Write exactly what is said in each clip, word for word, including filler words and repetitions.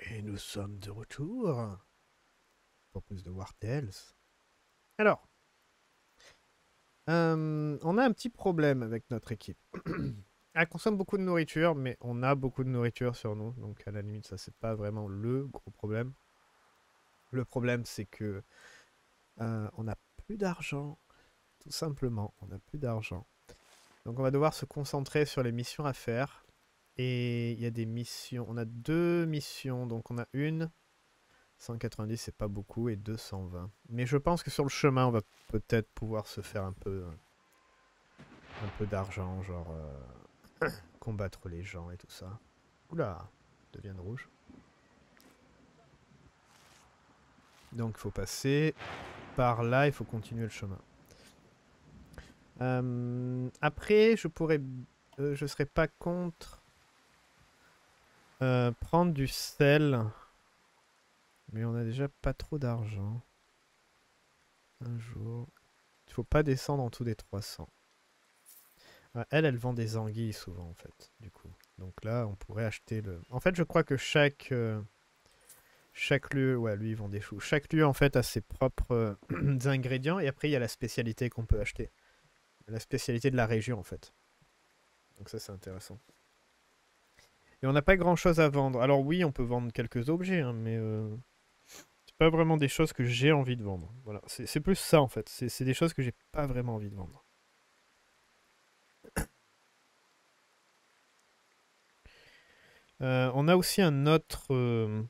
Et nous sommes de retour pour plus de War Tales. Alors, euh, on a un petit problème avec notre équipe. Elle consomme beaucoup de nourriture, mais on a beaucoup de nourriture sur nous, donc à la limite, ça c'est pas vraiment le gros problème. Le problème, c'est que euh, on n'a plus d'argent, tout simplement. On n'a plus d'argent. Donc on va devoir se concentrer sur les missions à faire. Et il y a des missions. On a deux missions, donc on a une. cent quatre-vingt-dix, c'est pas beaucoup, et deux cent vingt. Mais je pense que sur le chemin, on va peut-être pouvoir se faire un peu, un peu d'argent, genre euh, combattre les gens et tout ça. Oula, devient rouge. Donc il faut passer par là, il faut continuer le chemin. Euh, après, je pourrais, euh, je serais pas contre euh, prendre du sel, mais on a déjà pas trop d'argent. Un jour, il faut pas descendre en dessous des trois cents. Ah, elle, elle vend des anguilles souvent, en fait, du coup. Donc là, on pourrait acheter le... En fait, je crois que chaque... euh, chaque lieu... Ouais, lui, il vend des choux. Chaque lieu, en fait, a ses propres euh, ingrédients. Et après, il y a la spécialité qu'on peut acheter. La spécialité de la région, en fait. Donc ça, c'est intéressant. Et on n'a pas grand-chose à vendre. Alors oui, on peut vendre quelques objets, hein, mais... Euh, c'est pas vraiment des choses que j'ai envie de vendre. Voilà, c'est c'est plus ça, en fait. C'est c'est des choses que j'ai pas vraiment envie de vendre. Euh, on a aussi un autre... euh,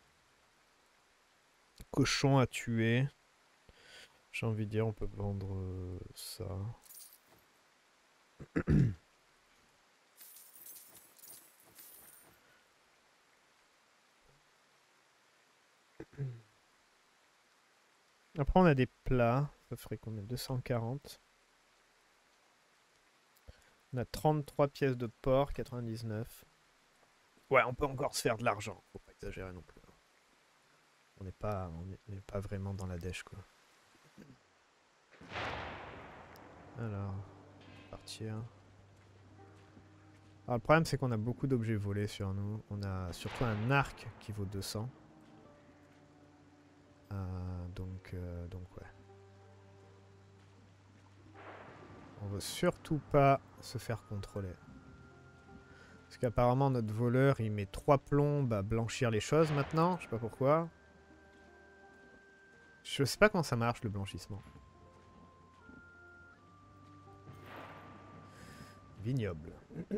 cochon à tuer. J'ai envie de dire, on peut vendre euh, ça. Après, on a des plats. Ça ferait combien? deux cent quarante. On a trente-trois pièces de porc, quatre-vingt-dix-neuf. Ouais, on peut encore se faire de l'argent. Faut pas exagérer non plus. On n'est pas, on est- on n'est pas vraiment dans la dèche, quoi. Alors, partir. Alors, le problème, c'est qu'on a beaucoup d'objets volés sur nous. On a surtout un arc qui vaut deux cents. Euh, donc, euh, donc, ouais. On veut surtout pas se faire contrôler. Parce qu'apparemment, notre voleur, il met trois plombes à blanchir les choses maintenant. Je sais pas pourquoi. Je sais pas comment ça marche, le blanchissement. Vignoble.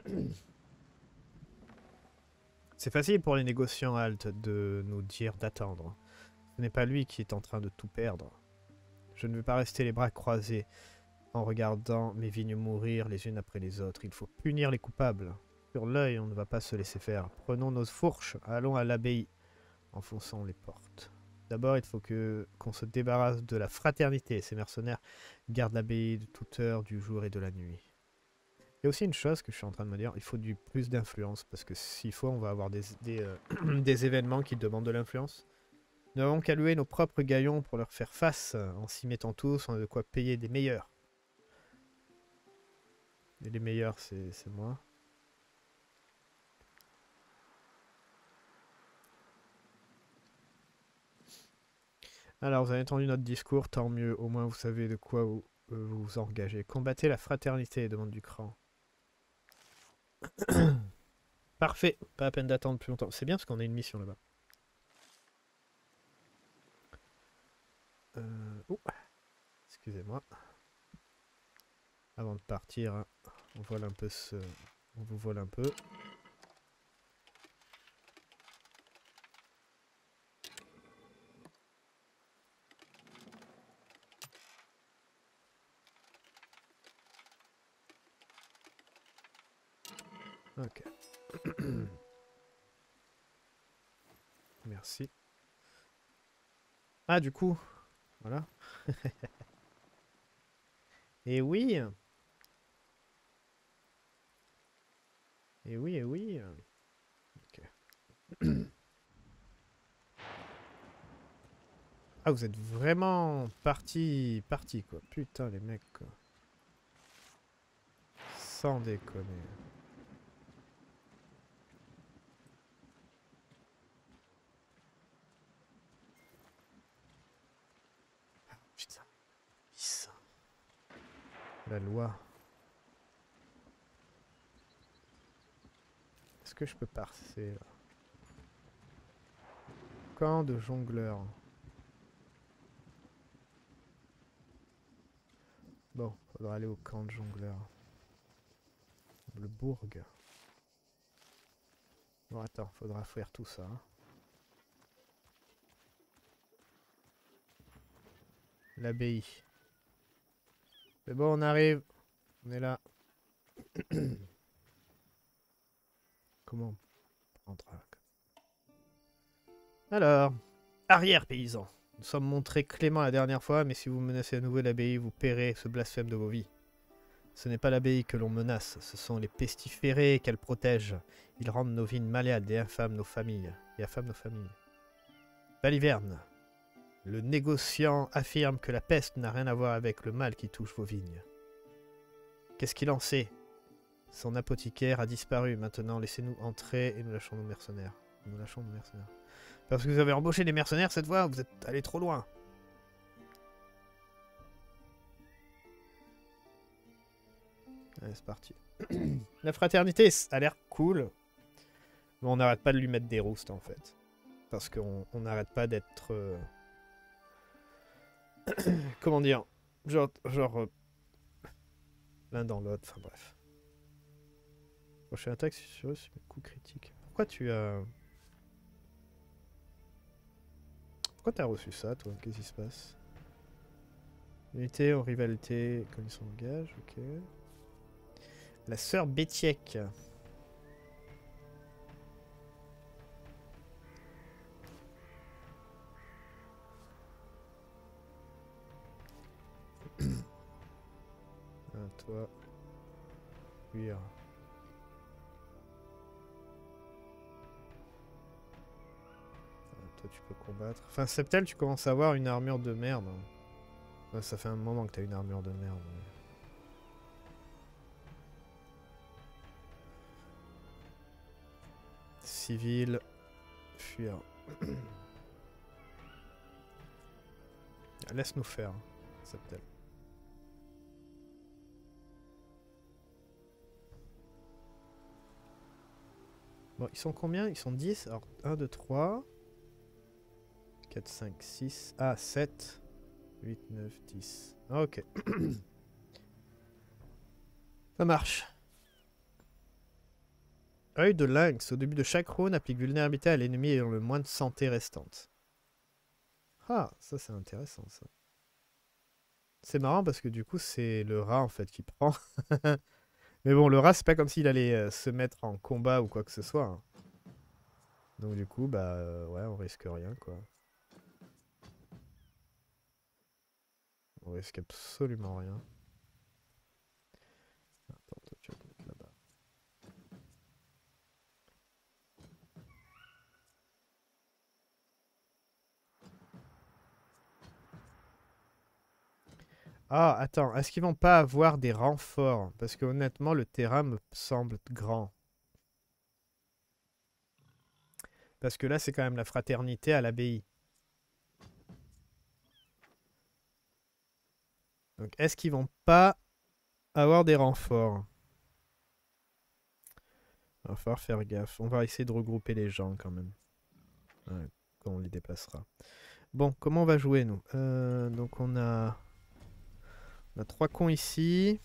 C'est facile pour les négociants altes de nous dire d'attendre. Ce n'est pas lui qui est en train de tout perdre. Je ne veux pas rester les bras croisés en regardant mes vignes mourir les unes après les autres. Il faut punir les coupables. Sur l'œil, on ne va pas se laisser faire. Prenons nos fourches, allons à l'abbaye. Enfonçons les portes. D'abord, il faut que qu'on se débarrasse de la fraternité. Ces mercenaires gardent l'abbaye de toute heure du jour et de la nuit. Il y a aussi une chose que je suis en train de me dire, il faut du plus d'influence, parce que s'il faut, on va avoir des, des, euh, des événements qui demandent de l'influence. Nous n'avons qu'à louer nos propres gaillons pour leur faire face, en s'y mettant tous, on a de quoi payer des meilleurs. Et les meilleurs, c'est moi. Alors, vous avez entendu notre discours, tant mieux, au moins vous savez de quoi vous euh, vous, vous engagez. Combattez la fraternité, demande du cran. Parfait, pas à peine d'attendre plus longtemps. C'est bien parce qu'on a une mission là-bas. Euh... Oh, excusez-moi. Avant de partir, hein, on vole un peu ce... On vous vole un peu. Ok. Merci. Ah, du coup, voilà. Et oui. Et oui, et oui. Ok. Ah, vous êtes vraiment parti, parti quoi. Putain, les mecs, quoi. Sans déconner. La loi. Est-ce que je peux passer là? Camp de jongleurs. Bon, faudra aller au camp de jongleurs. Le bourg. Bon, attends, faudra faire tout ça. Hein. L'abbaye. C'est bon, on arrive. On est là. Comment on rentre? Alors, arrière paysan. Nous sommes montrés cléments la dernière fois, mais si vous menacez à nouveau l'abbaye, vous paierez ce blasphème de vos vies. Ce n'est pas l'abbaye que l'on menace, ce sont les pestiférés qu'elle protège. Ils rendent nos vignes malades et infament nos familles. Et affament nos familles. Baliverne. Le négociant affirme que la peste n'a rien à voir avec le mal qui touche vos vignes. Qu'est-ce qu'il en sait? Son apothicaire a disparu. Maintenant, laissez-nous entrer et nous lâchons nos mercenaires. Nous lâchons nos mercenaires. Parce que vous avez embauché des mercenaires cette fois, vous êtes allé trop loin. Allez, c'est parti. La fraternité a l'air cool. Mais on n'arrête pas de lui mettre des roustes en fait. Parce qu'on n'arrête pas d'être... Euh... Comment dire? Genre... genre euh... L'un dans l'autre, enfin bref. Prochaine attaque sur eux, c'est un coup critique. Pourquoi tu as... Pourquoi t'as reçu ça, toi? Qu'est-ce qui se passe? Unité en rivalité, connaissance de gage, ok. La sœur Bétiek. Ah, toi. Cuir. Toi, tu peux combattre. Enfin, Septel, tu commences à avoir une armure de merde. Enfin, ça fait un moment que t'as une armure de merde. Mais... Civil. Fuir. Laisse-nous faire, Septel. Bon, ils sont combien? Ils sont dix. Alors, un, deux, trois. quatre, cinq, six. Ah, sept. huit, neuf, dix. Ok. Ça marche. Œil de lynx. Au début de chaque round, applique vulnérabilité à l'ennemi ayant le moins de santé restante. Ah, ça c'est intéressant ça. C'est marrant parce que du coup c'est le rat en fait qui prend. Mais bon, le rat c'est pas comme s'il allait euh, se mettre en combat ou quoi que ce soit. Hein. Donc du coup, bah euh, ouais, on risque rien quoi. On risque absolument rien. Attends, toi tu vas te mettre là-bas. Ah, attends, est-ce qu'ils vont pas avoir des renforts? Parce que honnêtement, le terrain me semble grand. Parce que là, c'est quand même la fraternité à l'abbaye. Donc, est-ce qu'ils vont pas avoir des renforts? Il va falloir faire gaffe. On va essayer de regrouper les gens quand même. Ouais, quand on les déplacera. Bon, comment on va jouer, nous? euh, Donc, on a... On a trois cons ici.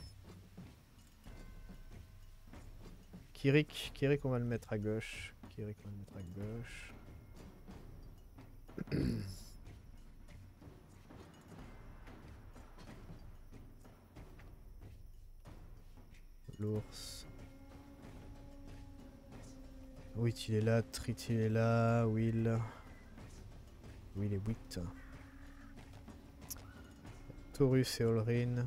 Kirik, Kirik, on va le mettre à gauche. Kirik, on va le mettre à gauche. L'ours. Oui, il est là. Trit, il est là. Will. Will est huit. Taurus et Olrin.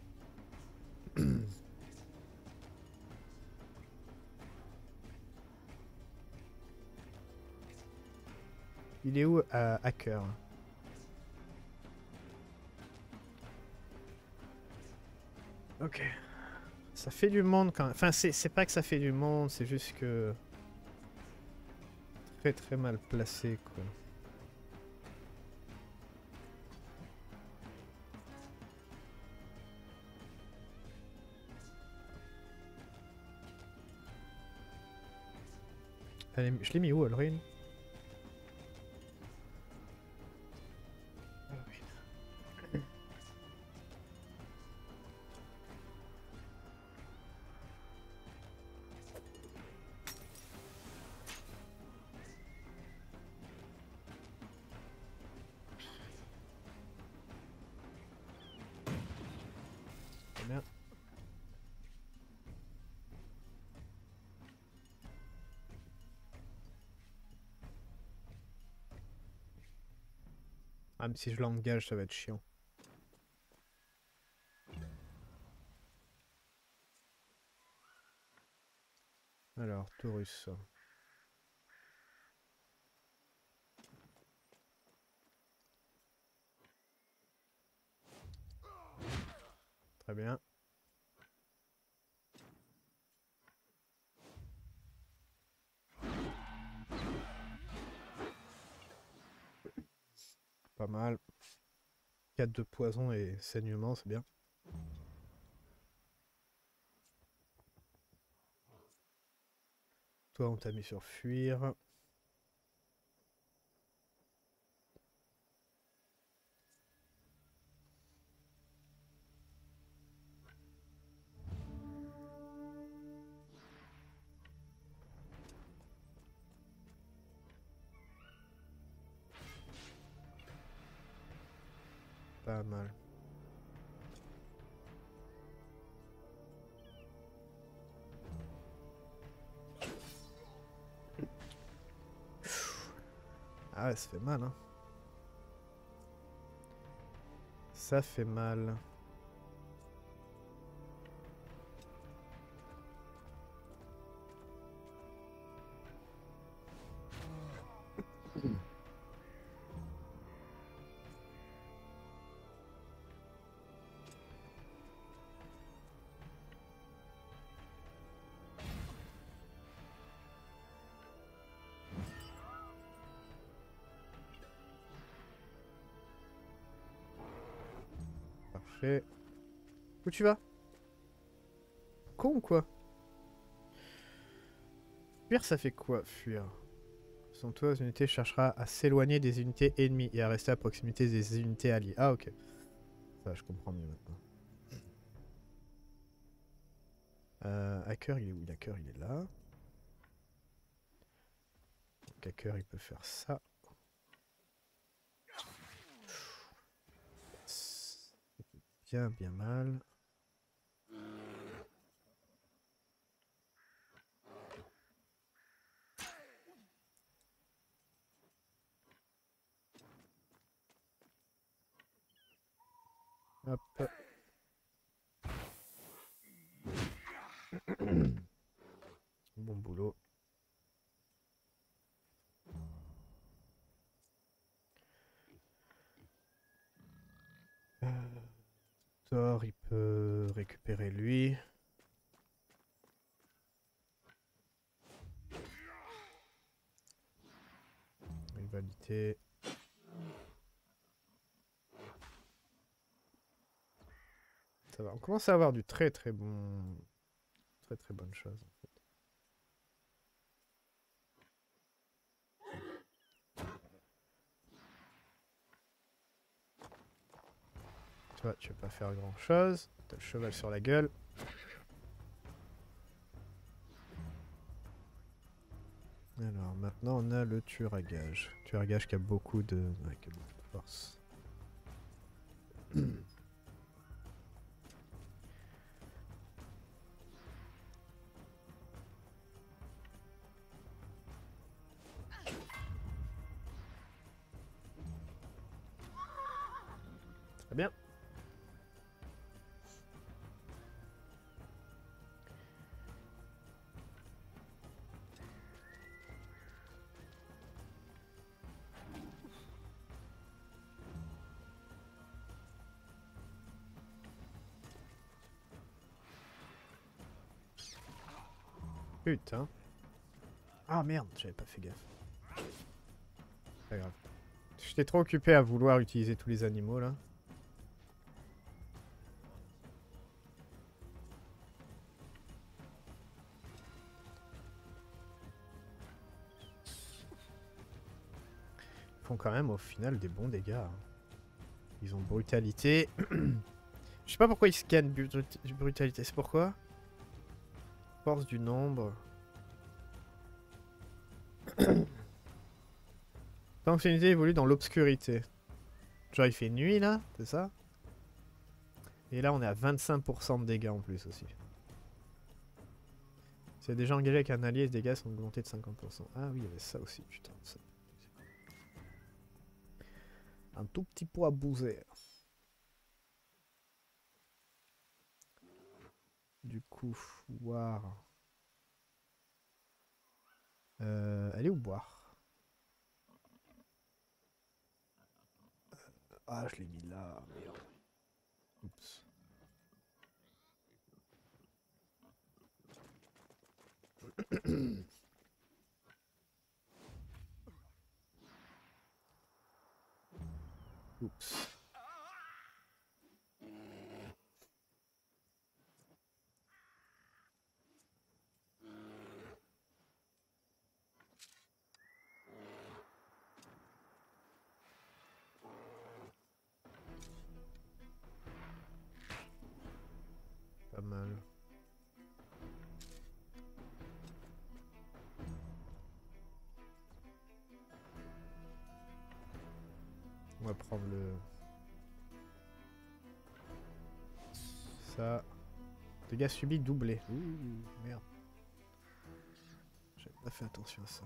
Il est où à Hacker? Ok. Ça fait du monde quand même. Enfin, c'est pas que ça fait du monde, c'est juste que... Très très mal placé, quoi. Elle est- Je l'ai mis où, Elrine? Très bien. Ah, mais si je l'engage, ça va être chiant. Alors, Taurus. Très bien. Pas mal. quatre de poison et saignement, c'est bien. Toi, on t'a mis sur fuir. Pas mal. Ah ouais, ça fait mal, hein. Ça fait mal. Parfait. Où tu vas? Con ou quoi? Fuir, ça fait quoi, fuir? Selon toi, les unités cherchera à s'éloigner des unités ennemies et à rester à proximité des unités alliées. Ah, ok. Ça, je comprends mieux maintenant. Euh, hacker, il est où? Hacker, il est là. Donc, hacker, il peut faire ça. Bien, bien mal. Hop. Bon boulot. Euh, Thor, il peut récupérer lui. Rivalité. Ça va. On commence à avoir du très très bon... Très très bonne chose. En fait. Toi, tu vas pas faire grand chose. T'as le cheval sur la gueule. Alors maintenant on a le tueur à gage. Tueur à gage qui a beaucoup de, ouais, qui a beaucoup de force. Très bien. Putain. Ah merde, j'avais pas fait gaffe. Pas grave. J'étais trop occupé à vouloir utiliser tous les animaux là. font quand même au final des bons dégâts. Hein. Ils ont brutalité. Je sais pas pourquoi ils scannent brut- brutalité. C'est pourquoi? Force du nombre. Tant que l'unité évolue dans l'obscurité. Genre il fait nuit là, c'est ça? Et là on est à vingt-cinq pour cent de dégâts en plus aussi. Si déjà engagé avec un allié, les dégâts sont augmentés de cinquante pour cent. Ah oui, il y avait ça aussi, putain. Ça... Un tout petit pot à bouser. Du coup, boire. Euh, aller où boire? Ah, je l'ai mis là, merde. Oups. Oups. Pas mal. On va prendre le... Ça... Dégâts subis doublés. Ouh, merde. J'avais pas fait attention à ça.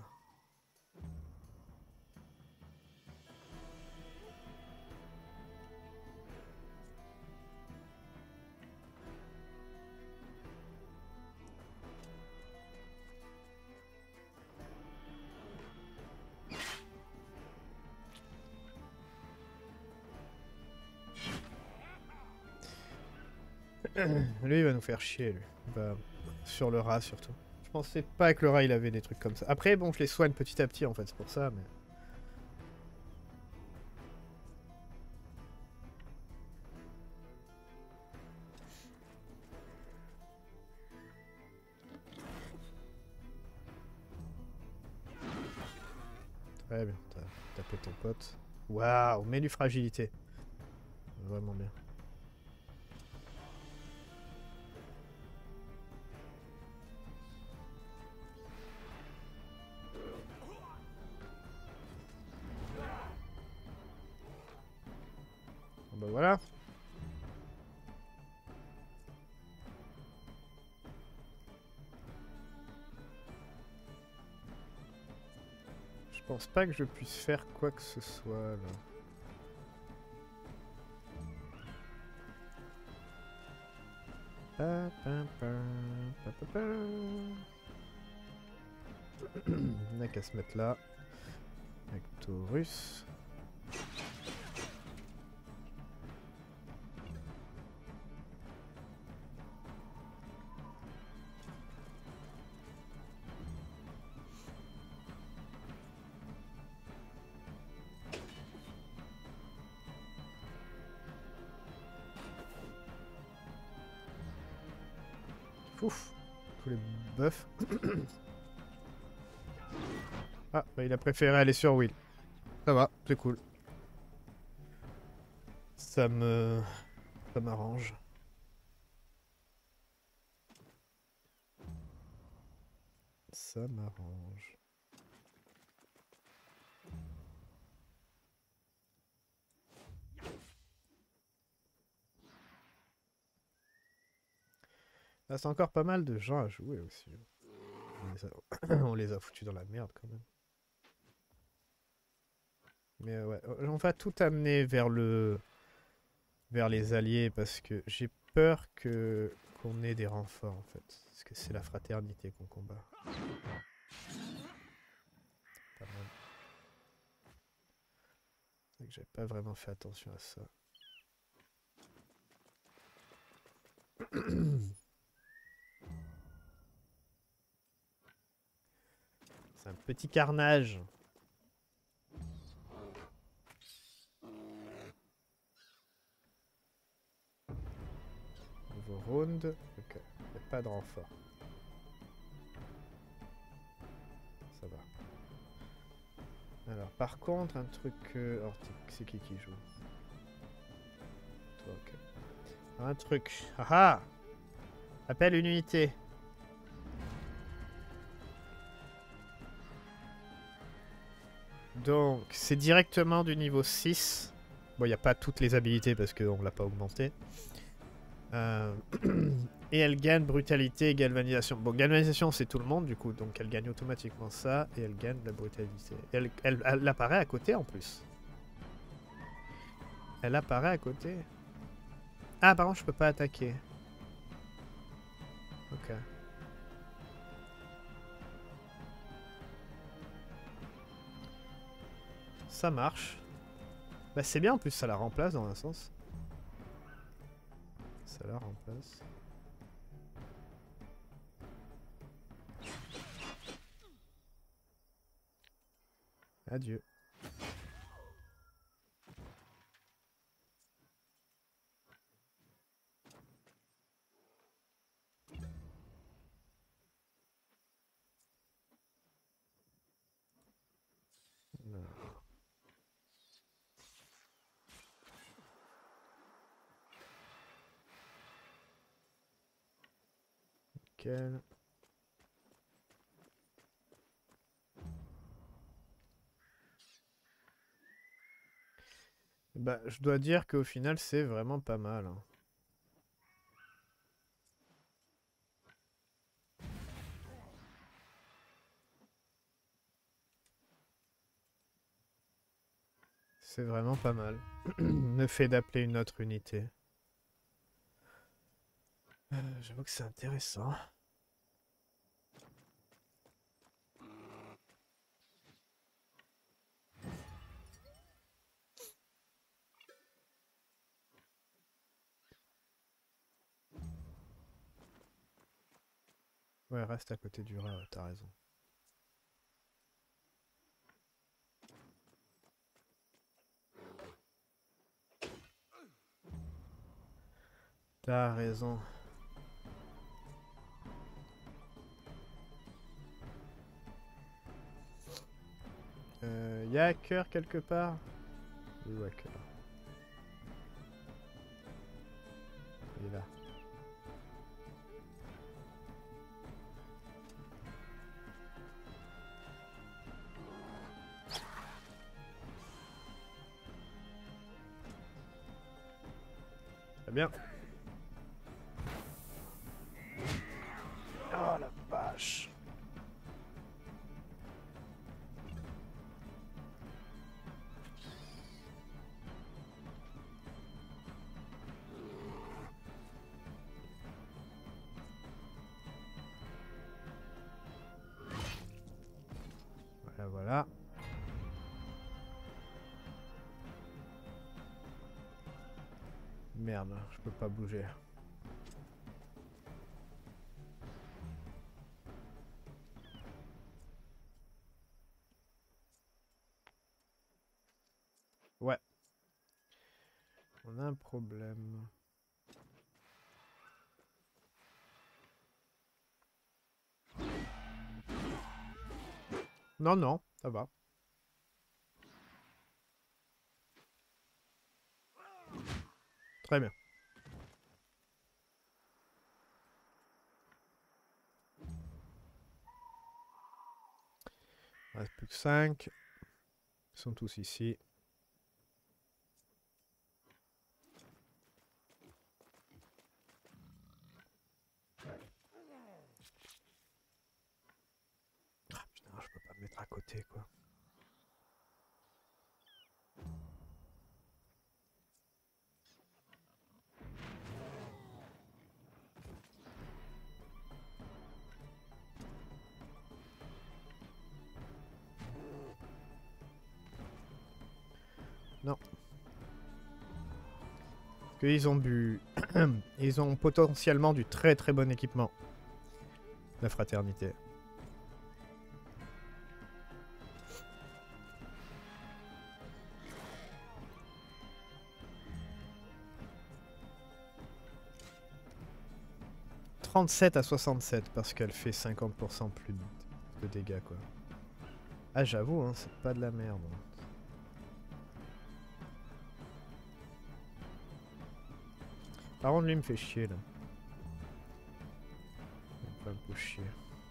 Lui, il va nous faire chier, lui. Bah, sur le rat, surtout. Je pensais pas que le rat, il avait des trucs comme ça. Après, bon, je les soigne petit à petit, en fait, c'est pour ça, mais... Très bien, t'as tapé ton pote. Waouh, mets du fragilité. Vraiment bien. Bon bah voilà. Je pense pas que je puisse faire quoi que ce soit, là. Pa, pa, pa, pa, pa, pa. On n'a qu'à se mettre là. Avec Taurus. Ouf, tous les buffs. Ah, bah il a préféré aller sur Will. Ça va, c'est cool. Ça me... Ça m'arrange. Ça m'arrange. Ah, c'est encore pas mal de gens à jouer aussi. On les a, on les a foutus dans la merde quand même. Mais ouais, on va tout amener vers le... vers les alliés parce que j'ai peur que qu'on ait des renforts en fait. Parce que c'est la fraternité qu'on combat. Pas mal. C'est vrai que j'avais pas vraiment fait attention à ça. C'est un petit carnage. Nouveau round. Ok, il n'y a pas de renfort. Ça va. Alors, Alors par contre, un truc... Euh... Alors c'est qui qui joue? Toi, ok. Un truc. Ah ah! Appelle une unité. Donc, c'est directement du niveau six. Bon, il n'y a pas toutes les habilités parce qu'on ne l'a pas augmenté. Euh... et elle gagne brutalité et galvanisation. Bon, galvanisation, c'est tout le monde, du coup. Donc, elle gagne automatiquement ça. Et elle gagne la brutalité. Elle, elle, elle apparaît à côté, en plus. Elle apparaît à côté. Ah, par contre, je peux pas attaquer. Ok. Ça marche. Bah c'est bien en plus, ça la remplace dans un sens. Ça la remplace. Adieu. Non. Nickel. Bah, je dois dire qu'au final, c'est vraiment pas mal. Hein. C'est vraiment pas mal. Le fait d'appeler une autre unité. Euh, J'avoue que c'est intéressant. Ouais, reste à côté du rat, ouais, t'as raison. T'as raison. Euh, y a Hacker quelque part? Où Hacker? Il est là. Très bien. Oh la vache. Voilà, voilà. Merde, je peux pas bouger. Ouais. On a un problème. Non, non, ça va. Très bien. Il reste plus que cinq. Ils sont tous ici. Ah putain, je peux pas me mettre à côté quoi. Non. Parce qu'ils ont bu... Ils ont potentiellement du très très bon équipement. La fraternité. trente-sept à soixante-sept parce qu'elle fait cinquante pour cent plus de dégâts quoi. Ah j'avoue, hein, c'est pas de la merde. Par contre, lui il me fait chier là. Il me fait un peu chier.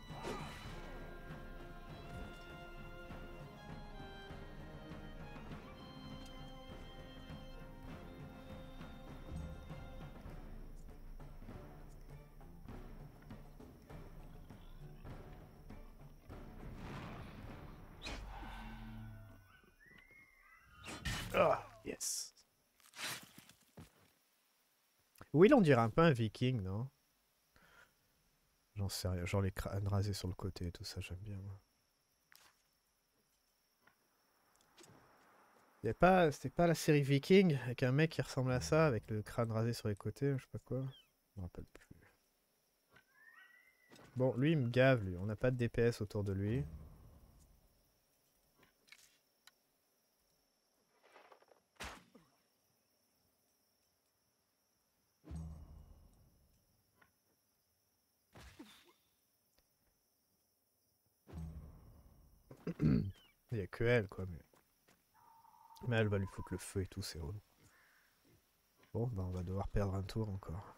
Ah, yes. Will, on dirait un peu un viking, non? J'en sais rien, genre les crânes rasés sur le côté et tout ça, j'aime bien. C'était pas, c'était pas la série Viking avec un mec qui ressemble à ça, avec le crâne rasé sur les côtés, je sais pas quoi. Je me rappelle plus. Bon, lui il me gave, lui. On n'a pas de D P S autour de lui. Il y a que elle, quoi. Mais... mais elle va lui foutre le feu et tout, c'est relou. Bon, bah on va devoir perdre un tour encore.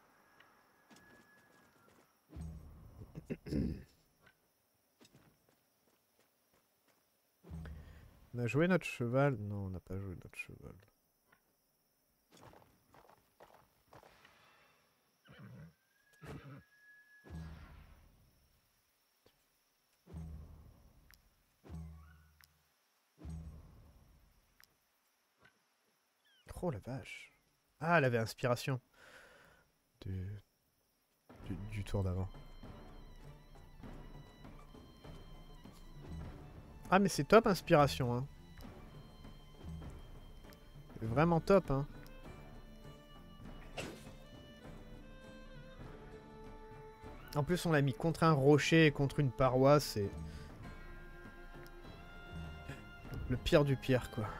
On a joué notre cheval? Non, on n'a pas joué notre cheval. Oh la vache. Ah, elle avait inspiration. Du, du, du tour d'avant. Ah mais c'est top inspiration, hein. Vraiment top, hein. En plus on l'a mis contre un rocher et contre une paroi, c'est... le pire du pire, quoi.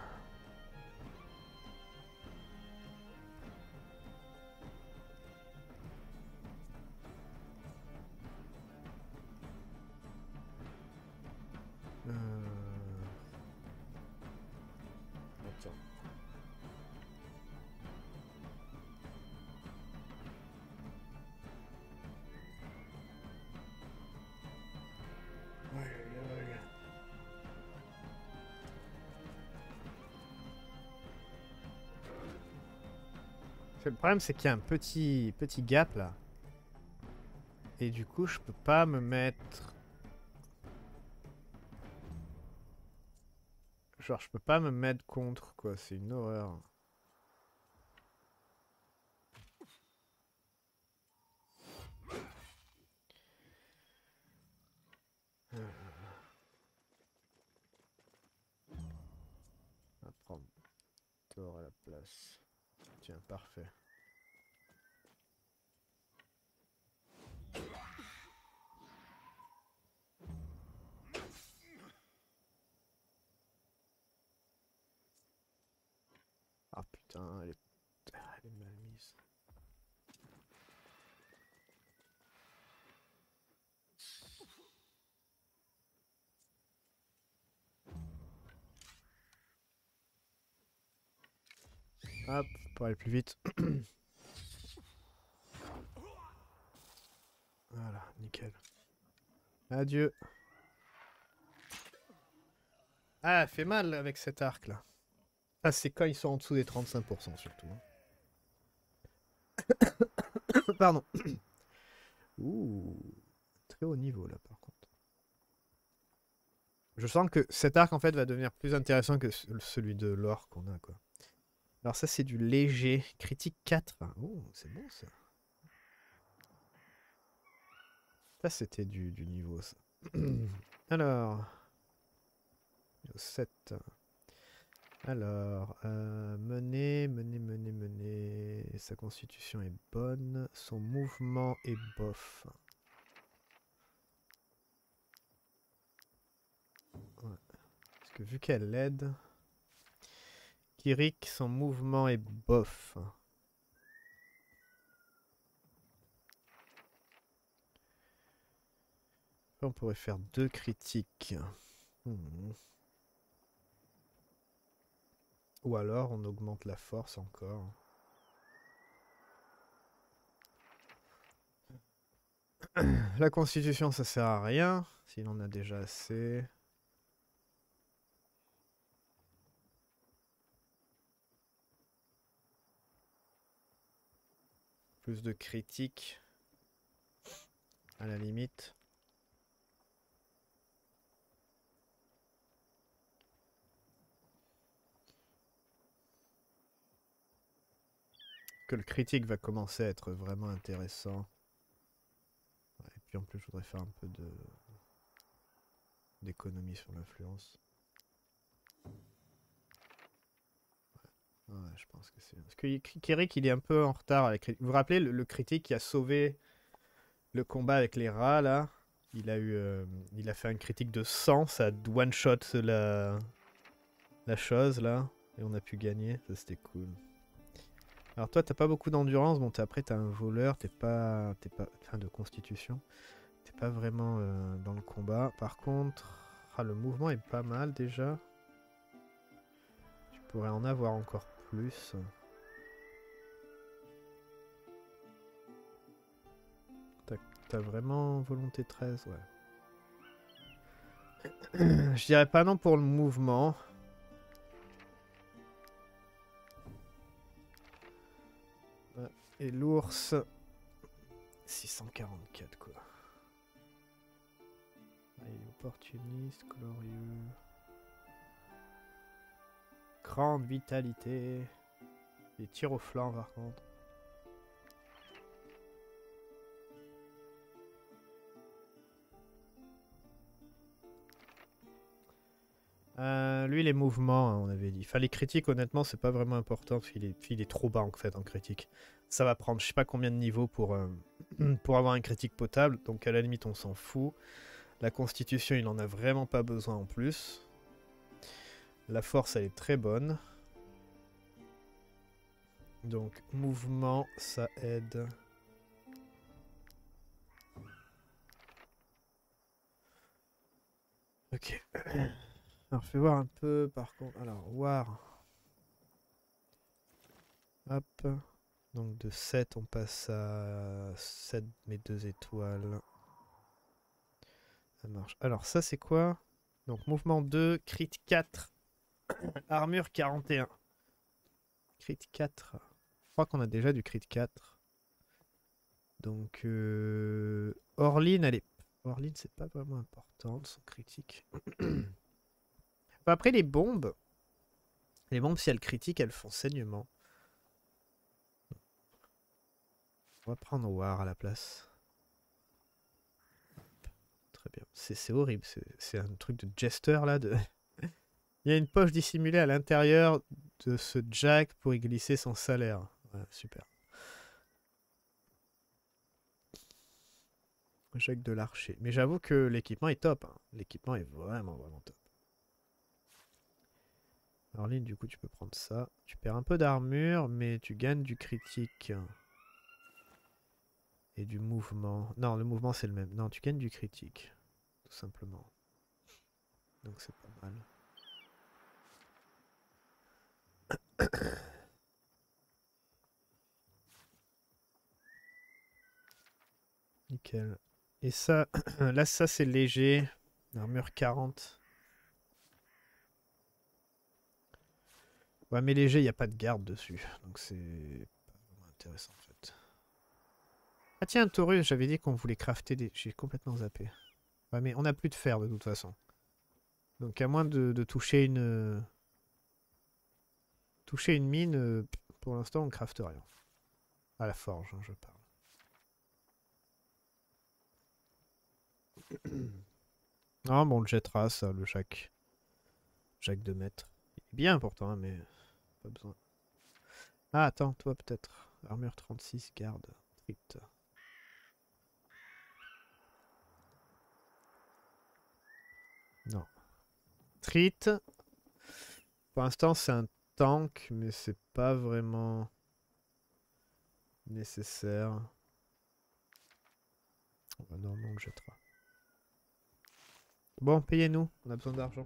Euh... Attends. Aïe, aïe, aïe. Le problème c'est qu'il y a un petit, petit gap là. Et du coup je peux pas me mettre... Genre je peux pas me mettre contre, quoi, c'est une horreur. Euh... On va prendre Thor à la place. Tiens, parfait. Ah putain, elle est, elle est mal mise. Hop, pour aller plus vite. Voilà, nickel. Adieu. Ah, elle fait mal avec cet arc là. Ah, c'est quand ils sont en dessous des trente-cinq pour cent surtout. Pardon. Ouh, très haut niveau là par contre. Je sens que cet arc en fait va devenir plus intéressant que celui de l'or qu'on a, quoi. Alors ça c'est du léger. Critique quatre. Oh, c'est bon ça. Ça c'était du, du niveau ça. Alors. sept. Alors, euh, mener, mener, mener, mener. Sa constitution est bonne. Son mouvement est bof. Ouais. Parce que vu qu'elle l'aide, Kirik, son mouvement est bof. On pourrait faire deux critiques. Hmm. Ou alors on augmente la force encore. La constitution ça sert à rien, s'il en a déjà assez. Plus de critiques. À la limite. Que le critique va commencer à être vraiment intéressant. Ouais, et puis en plus je voudrais faire un peu de d'économie sur l'influence. Ouais, je pense que c'est bien. Parce que Kirik il est un peu en retard avec. Vous vous rappelez le, le critique qui a sauvé le combat avec les rats là? Il a eu, euh, il a fait un critique de cent, ça a one shot la la chose là et on a pu gagner. Ça c'était cool. Alors toi t'as pas beaucoup d'endurance, bon t'es- après t'as un voleur, t'es pas, t'es pas, enfin de constitution, t'es pas vraiment euh, dans le combat. Par contre, ah, le mouvement est pas mal déjà. Tu pourrais en avoir encore plus. T'as t'as vraiment volonté treize, ouais. Je dirais pas non pour le mouvement. Ouais. Et l'ours, six cent quarante-quatre quoi. Ah, il est opportuniste, glorieux. Grande vitalité. Les tirs au flanc par contre. Euh, lui les mouvements, hein, on avait dit. Enfin les critiques honnêtement c'est pas vraiment important parce qu'il est, il est trop bas en fait en critique. Ça va prendre je sais pas combien de niveaux pour, euh, pour avoir un critique potable. Donc à la limite on s'en fout. La constitution il en a vraiment pas besoin en plus. La force elle est très bonne. Donc mouvement ça aide. Ok. Alors fais voir un peu par contre. Alors War. Hop. Donc de sept on passe à sept mais deux étoiles. Ça marche. Alors ça c'est quoi? Donc mouvement deux, crit quatre, armure quarante et un. Crit quatre. Je crois qu'on a déjà du crit quatre. Donc euh... Orline, elle est... Orline c'est pas vraiment important, son critique. Enfin, après les bombes, les bombes si elles critiquent, elles font saignement. On va prendre War à la place. Très bien. C'est horrible, c'est un truc de jester là. De... Il y a une poche dissimulée à l'intérieur de ce jack pour y glisser son salaire. Ouais, super. Jack de l'archer. Mais j'avoue que l'équipement est top. Hein. L'équipement est vraiment, vraiment top. Orline, du coup, tu peux prendre ça. Tu perds un peu d'armure, mais tu gagnes du critique. Et du mouvement. Non, le mouvement, c'est le même. Non, tu gagnes du critique. Tout simplement. Donc c'est pas mal. Nickel. Et ça, là, ça, c'est léger. Armure quarante. Ouais, mais léger, il n'y a pas de garde dessus. Donc c'est pas vraiment intéressant, en fait. Ah tiens, Taurus, j'avais dit qu'on voulait crafter des... J'ai complètement zappé. Ouais, mais on n'a plus de fer, de toute façon. Donc à moins de, de toucher une... euh, toucher une mine, euh, pour l'instant, on crafte rien. À la forge, hein, je parle. Ah bon, on le jettera, ça, le Jacques. Jacques de maître. Il est bien pourtant, hein, mais pas besoin. Ah, attends, toi peut-être. Armure trente-six, garde. Trit. Non. Trit. Pour l'instant, c'est un tank, mais c'est pas vraiment nécessaire. Oh, non, non, on le jettera. Bon, payez-nous, on a besoin d'argent.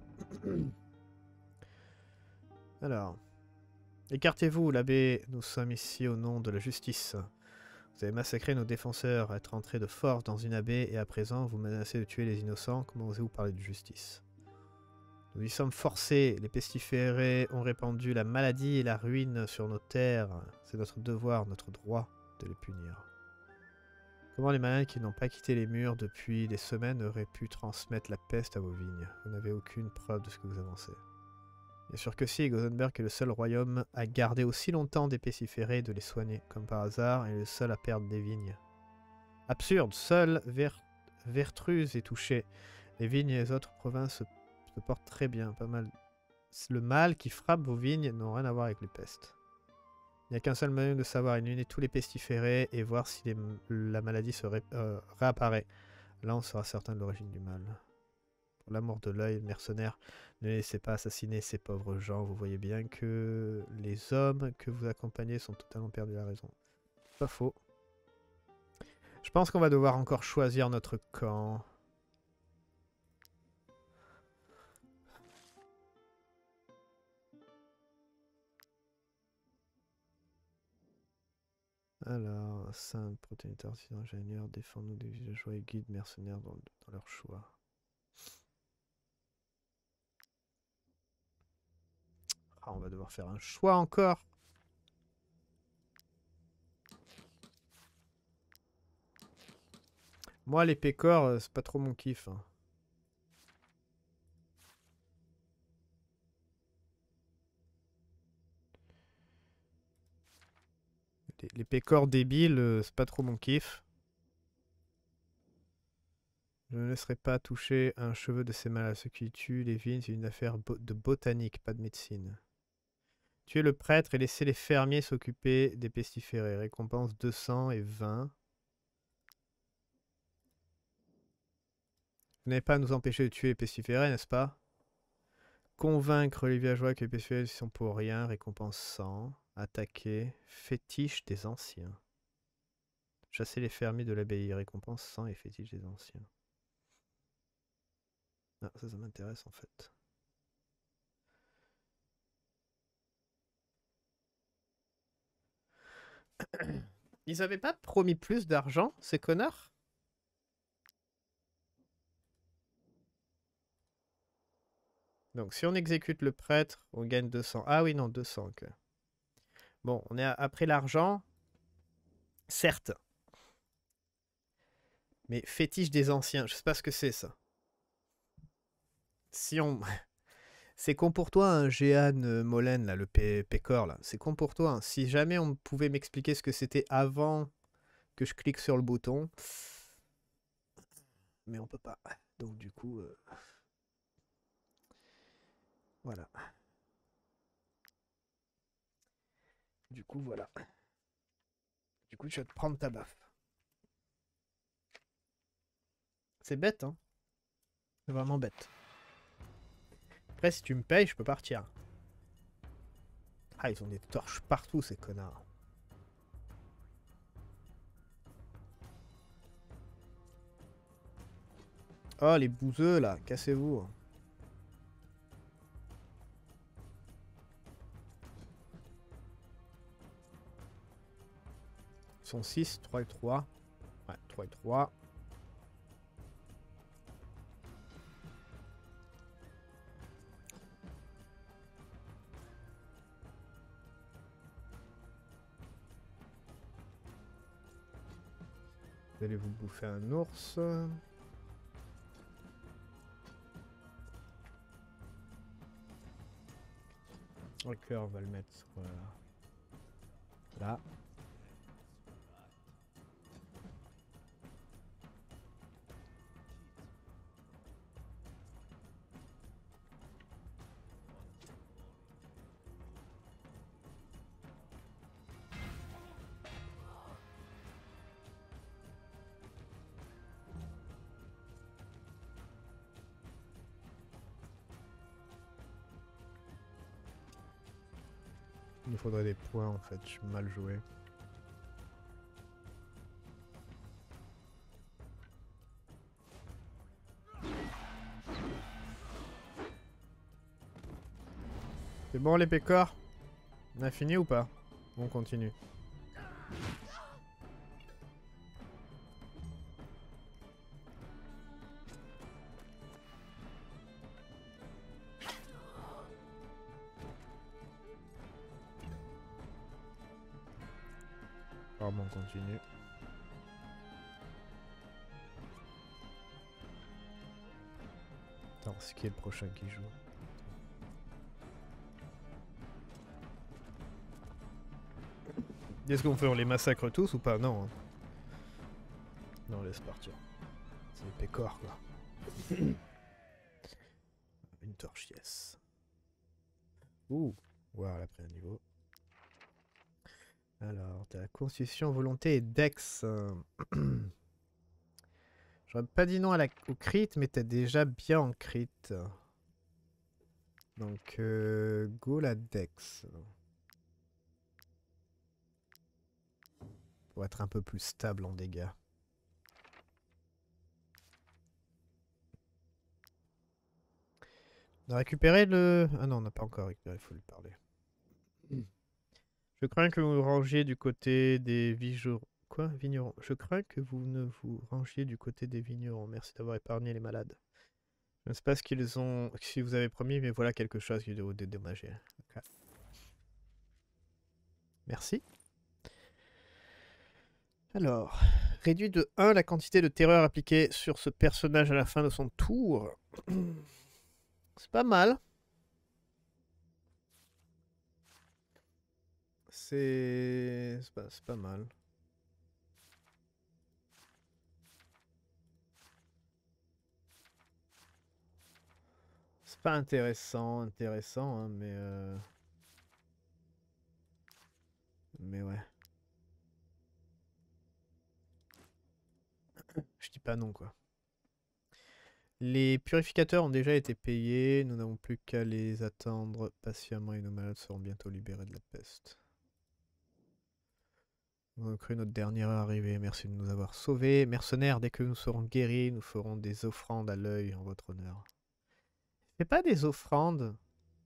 Alors, écartez-vous, l'abbé, nous sommes ici au nom de la justice. Vous avez massacré nos défenseurs, être entré de force dans une abbaye et à présent vous menacez de tuer les innocents. Comment osez-vous parler de justice? Nous y sommes forcés, les pestiférés ont répandu la maladie et la ruine sur nos terres. C'est notre devoir, notre droit de les punir. Comment les malins qui n'ont pas quitté les murs depuis des semaines auraient pu transmettre la peste à vos vignes? Vous n'avez aucune preuve de ce que vous avancez. Bien sûr que si, Gothenburg est le seul royaume à garder aussi longtemps des pestiférés et de les soigner. Comme par hasard, et le seul à perdre des vignes. Absurde, seule Ver Vertruse est touchée. Les vignes et les autres provinces se, se portent très bien, pas mal. Le mal qui frappe vos vignes n'a rien à voir avec les pestes. Il n'y a qu'un seul moyen de savoir, éliminer tous les pestiférés et voir si les, la maladie se ré, euh, réapparaît. Là, on sera certain de l'origine du mal. Pour l'amour de l'œil, mercenaire, ne laissez pas assassiner ces pauvres gens. Vous voyez bien que les hommes que vous accompagnez sont totalement perdus la raison. Pas faux. Je pense qu'on va devoir encore choisir notre camp. Alors, simple, protecteur, ingénieur, défends-nous des villageois et guides mercenaires dans, dans leur choix. Ah, on va devoir faire un choix encore. Moi, les pécores, c'est pas trop mon kiff. Hein. Les, les pécores débiles, c'est pas trop mon kiff. Je ne laisserai pas toucher un cheveu de ces malades. Ce qui tue les vignes, c'est une affaire bo de botanique, pas de médecine. Tuez le prêtre et laissez les fermiers s'occuper des pestiférés. Récompense deux cents et vingt. Vous n'avez pas à nous empêcher de tuer les pestiférés, n'est-ce pas? Convaincre les villageois que les pestiférés sont pour rien. Récompense cent. Attaquer. Fétiche des anciens. Chasser les fermiers de l'abbaye. Récompense cent et fétiche des anciens. Ah, ça, ça m'intéresse en fait. Ils avaient pas promis plus d'argent, ces connards? Donc, si on exécute le prêtre, on gagne deux cents. Ah oui, non, deux cents. Okay. Bon, on est après l'argent. Certes. Mais fétiche des anciens, je sais pas ce que c'est ça. Si on... C'est con pour toi, un hein, Jehan Mollen, là, le pécor, là. C'est con pour toi. Hein. Si jamais on pouvait m'expliquer ce que c'était avant que je clique sur le bouton. Mais on peut pas. Donc du coup... Euh... Voilà. Du coup, voilà. Du coup, tu vas te prendre ta baffe. C'est bête, hein. C'est vraiment bête. Après, si tu me payes, je peux partir. Ah, ils ont des torches partout, ces connards. Oh, les bouseux, là. Cassez-vous. Ils sont six, trois et trois. Ouais, trois et trois. Vous allez vous bouffer un ours. Ok, on va le mettre euh, là. Il faudrait des points en fait, je suis mal joué. C'est bon les pécores? On a fini ou pas? On continue. Apparemment on continue. Attends, c'est qui est le prochain qui joue? Est-ce qu'on fait, on les massacre tous ou pas? Non. Hein. Non, laisse partir. C'est les pécores, quoi. Une torche, yes. Ouh. Wow, elle a pris un niveau. Alors, t'as la constitution, volonté et dex. J'aurais pas dit non à la, au crit, mais t'es déjà bien en crit. Donc, euh, go la dex. Pour être un peu plus stable en dégâts. On a récupéré le... Ah non, on n'a pas encore récupéré, il faut lui parler. Je crains que vous rangiez du côté des vignerons. Quoi, vignerons? Je crains que vous ne vous rangiez du côté des vignerons. Merci d'avoir épargné les malades. Je ne sais pas ce qu'ils ont... si vous avez promis, mais voilà quelque chose qui doit vous dédommager. Okay. Merci. Alors, réduit de un la quantité de terreur appliquée sur ce personnage à la fin de son tour. C'est pas mal. C'est... C'est pas, pas mal. C'est pas intéressant, intéressant, hein, mais... Euh... Mais ouais. Je dis pas non, quoi. Les purificateurs ont déjà été payés. Nous n'avons plus qu'à les attendre patiemment et nos malades seront bientôt libérés de la peste. Nous avons cru notre dernière heure arriver. Merci de nous avoir sauvés. Mercenaires, dès que nous serons guéris, nous ferons des offrandes à l'œil en votre honneur. Fais pas des offrandes.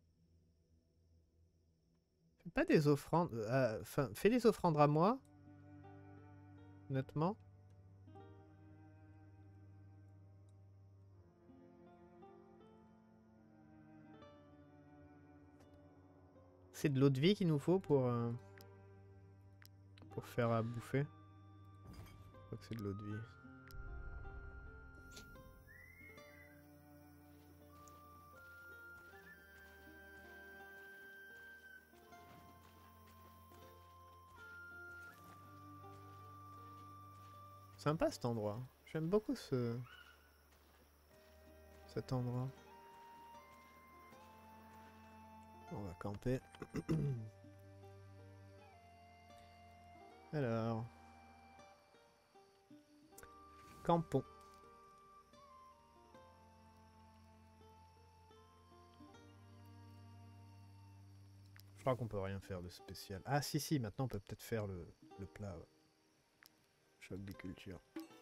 Fais pas des offrandes. Enfin, euh, fais des offrandes à moi. Honnêtement. C'est de l'eau de vie qu'il nous faut pour, euh, pour faire à bouffer. Je crois que c'est de l'eau de vie. Sympa cet endroit. J'aime beaucoup ce... cet endroit. On va camper. Alors. Campons. Je crois qu'on peut rien faire de spécial. Ah si si, maintenant on peut peut-être faire le, le plat. Ouais. Choc des cultures.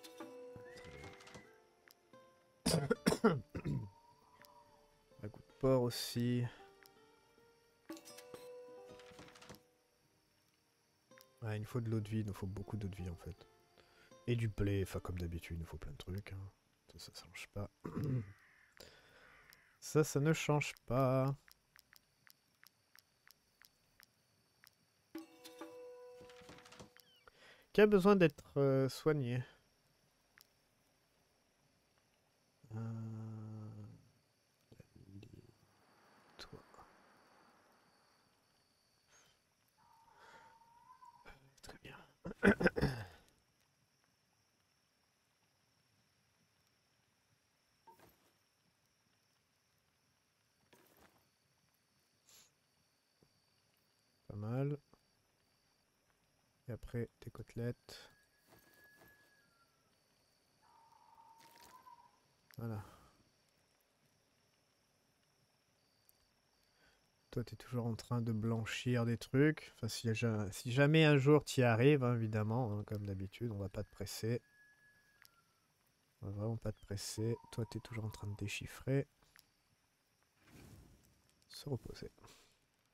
Un coup de porc aussi. Ah, il nous faut de l'eau de vie, il nous faut beaucoup d'eau de vie en fait. Et du blé, enfin comme d'habitude, il nous faut plein de trucs. Hein. Ça, ça change pas. Ça, ça ne change pas. Qui a besoin d'être euh, soigné? euh... Toi. Très bien. Pas mal. Et après, tes côtelettes. Voilà. Toi, tu es toujours en train de blanchir des trucs. Enfin, si, si jamais un jour tu y arrives, hein, évidemment, hein, comme d'habitude, on va pas te presser. On va vraiment pas te presser. Toi, tu es toujours en train de déchiffrer. Se reposer.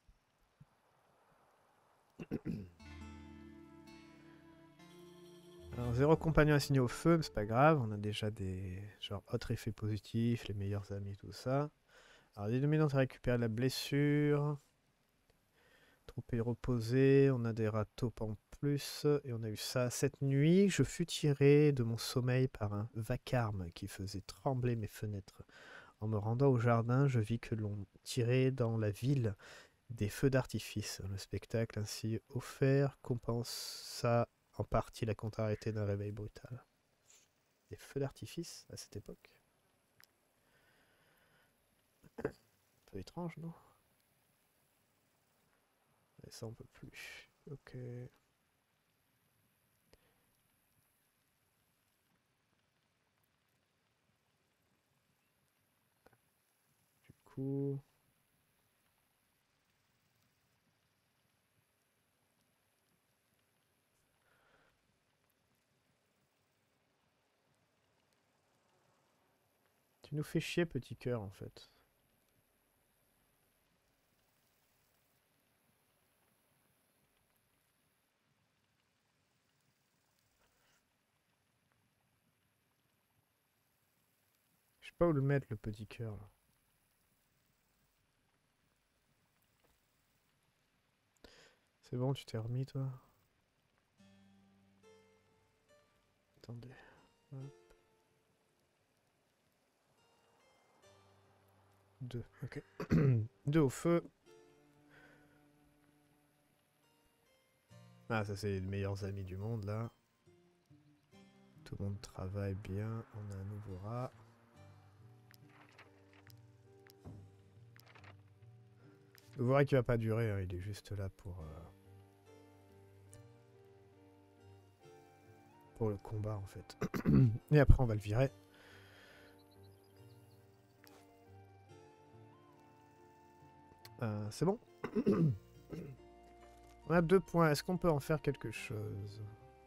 Alors, zéro compagnon assigné au feu, mais c'est pas grave. On a déjà des genre autres effets positifs, les meilleurs amis, tout ça. Alors, les dominantes récupèrent la blessure. Troupe est reposée. On a des râteaux en plus. Et on a eu ça. Cette nuit, je fus tiré de mon sommeil par un vacarme qui faisait trembler mes fenêtres. En me rendant au jardin, je vis que l'on tirait dans la ville des feux d'artifice. Le spectacle ainsi offert compensa en partie la contrariété d'un réveil brutal. Des feux d'artifice à cette époque. Un peu étrange, non? Et ça, on peut plus. Ok. Du coup... Tu nous fais chier, petit cœur, en fait. Je sais pas où le mettre, le petit cœur, là. C'est bon, tu t'es remis, toi? Attendez. Hop. Deux, ok. Deux au feu. Ah, ça, c'est les meilleurs amis du monde, là. Tout le monde travaille bien. On a un nouveau rat. Le nouveau rat qui va pas durer, hein, il est juste là pour... Euh, pour le combat, en fait. Et après, on va le virer. Euh, c'est bon. On a deux points. Est-ce qu'on peut en faire quelque chose?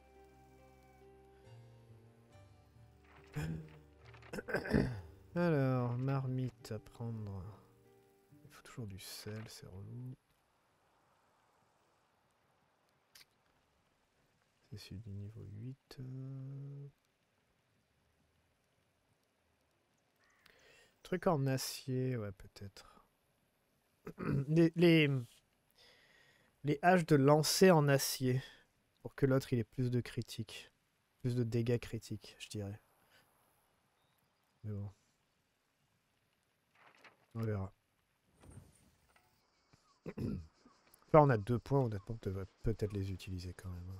Alors, marmite à prendre. Il faut toujours du sel, c'est relou. C'est celui du niveau huit. Euh... Truc en acier, ouais, peut-être. les, les, les haches de lancer en acier. Pour que l'autre il ait plus de critiques. Plus de dégâts critiques, je dirais. Mais bon. On verra. Là, on a deux points, honnêtement, on devrait peut-être les utiliser quand même.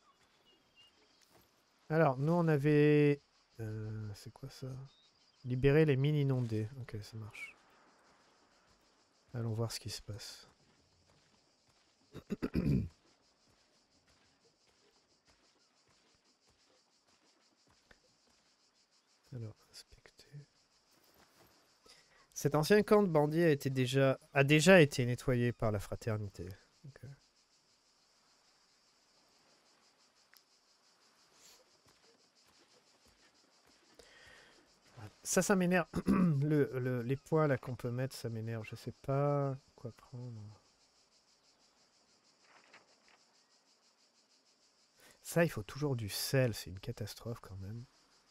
Alors, nous, on avait... Euh, c'est quoi ça? Libérer les mines inondées. Ok, ça marche. Allons voir ce qui se passe. Alors, inspecter. Cet ancien camp de bandits a, été déjà, a déjà été nettoyé par la fraternité. Okay. Ça, ça m'énerve. le, le, les points là qu'on peut mettre, ça m'énerve. Je sais pas quoi prendre. Ça, il faut toujours du sel. C'est une catastrophe quand même.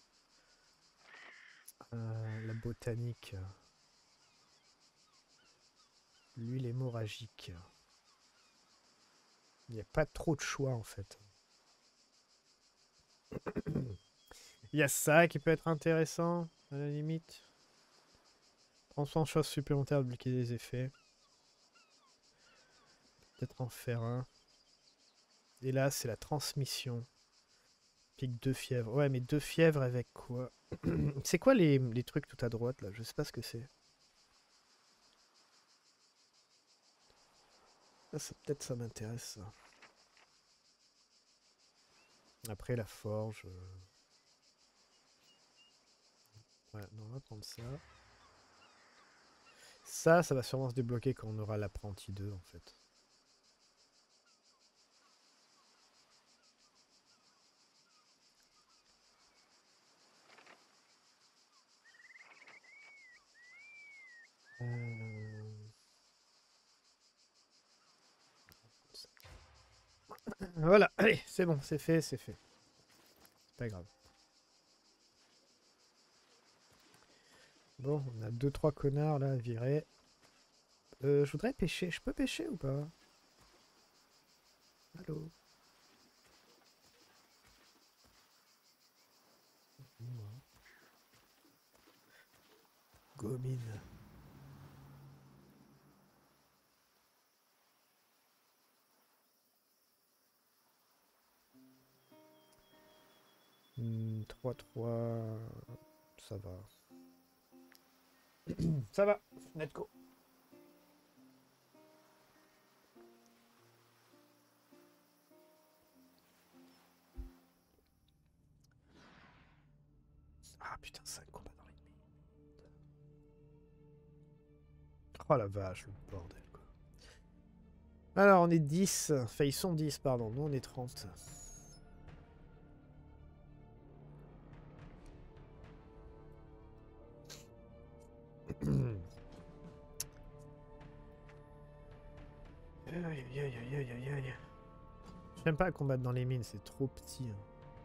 Euh, la botanique. L'huile hémorragique. Il n'y a pas trop de choix en fait. Il y a ça qui peut être intéressant, à la limite. Transforme chose supplémentaire de bloquer des effets. Peut-être en faire un. Et là, c'est la transmission. Pique deux fièvres. Ouais, mais deux fièvres avec quoi? C'est quoi les, les trucs tout à droite là? Je sais pas ce que c'est. Ah, ça peut-être ça m'intéresse ça. Après la forge. Euh... Ouais, non, on va prendre ça. Ça, ça va sûrement se débloquer quand on aura l'apprenti deux en fait. Euh... Voilà, allez, c'est bon, c'est fait, c'est fait. C'est pas grave. Bon, on a deux trois connards là à virer. Euh, je voudrais pêcher. Je peux pêcher ou pas? Allô? Gomine. Hmm, trois trois. Ça va. Ça va. Let's go. Ah putain, cinq combats dans l'ennemi. Oh la vache, le bordel quoi. Alors on est dix. Enfin ils sont dix pardon, nous on est trente. Aïe aïe aïe aïe aïe aïe. J'aime pas combattre dans les mines, c'est trop petit. Hein.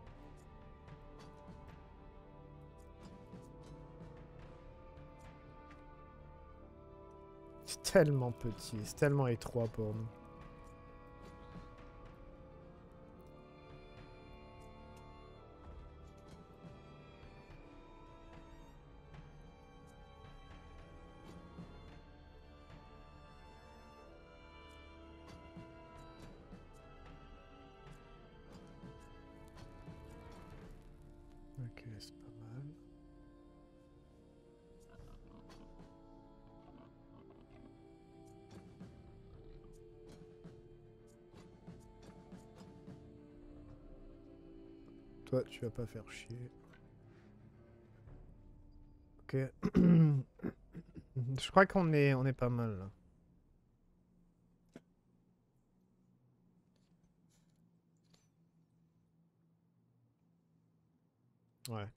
C'est tellement petit, c'est tellement étroit pour nous. Ok, c'est pas mal. Toi, tu vas pas faire chier. Ok. Je crois qu'on est, on est pas mal là. Ouais.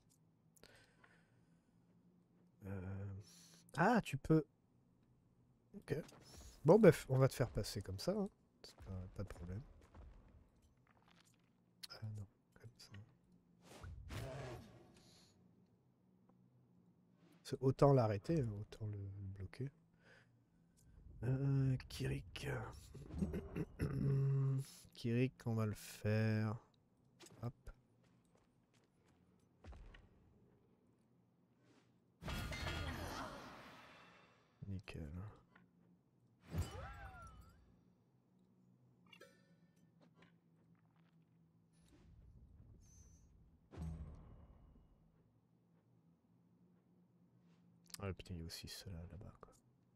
Euh... Ah, tu peux. Ok. Bon, bref, on va te faire passer comme ça. Hein. Pas, pas de problème. Ah non, comme ça. Autant l'arrêter, hein, autant le bloquer. Euh, Kirik. Kirik, on va le faire. Hop. Nickel. Ah putain, il y a aussi ceux-là là-bas quoi.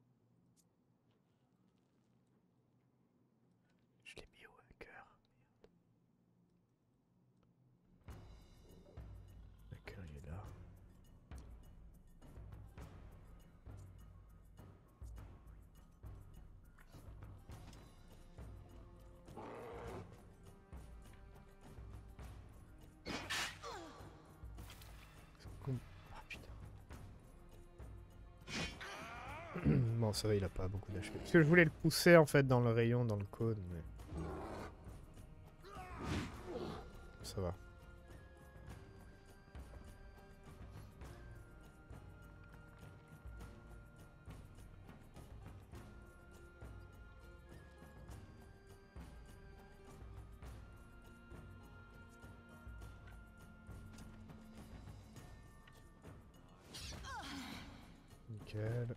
Je l'ai mis au hacker. Hacker il est là. Ah putain. Bon ça va, il a pas beaucoup d'H P. Parce que je voulais le pousser en fait dans le rayon, dans le cône, mais... Ça va. Nickel.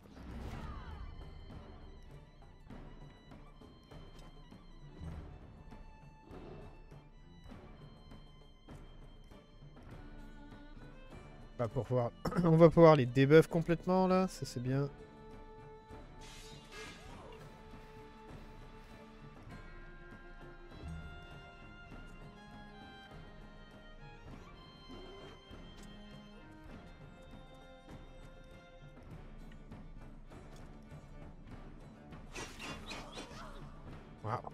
On va pouvoir, on va pouvoir les debuff complètement là, ça c'est bien. Waouh.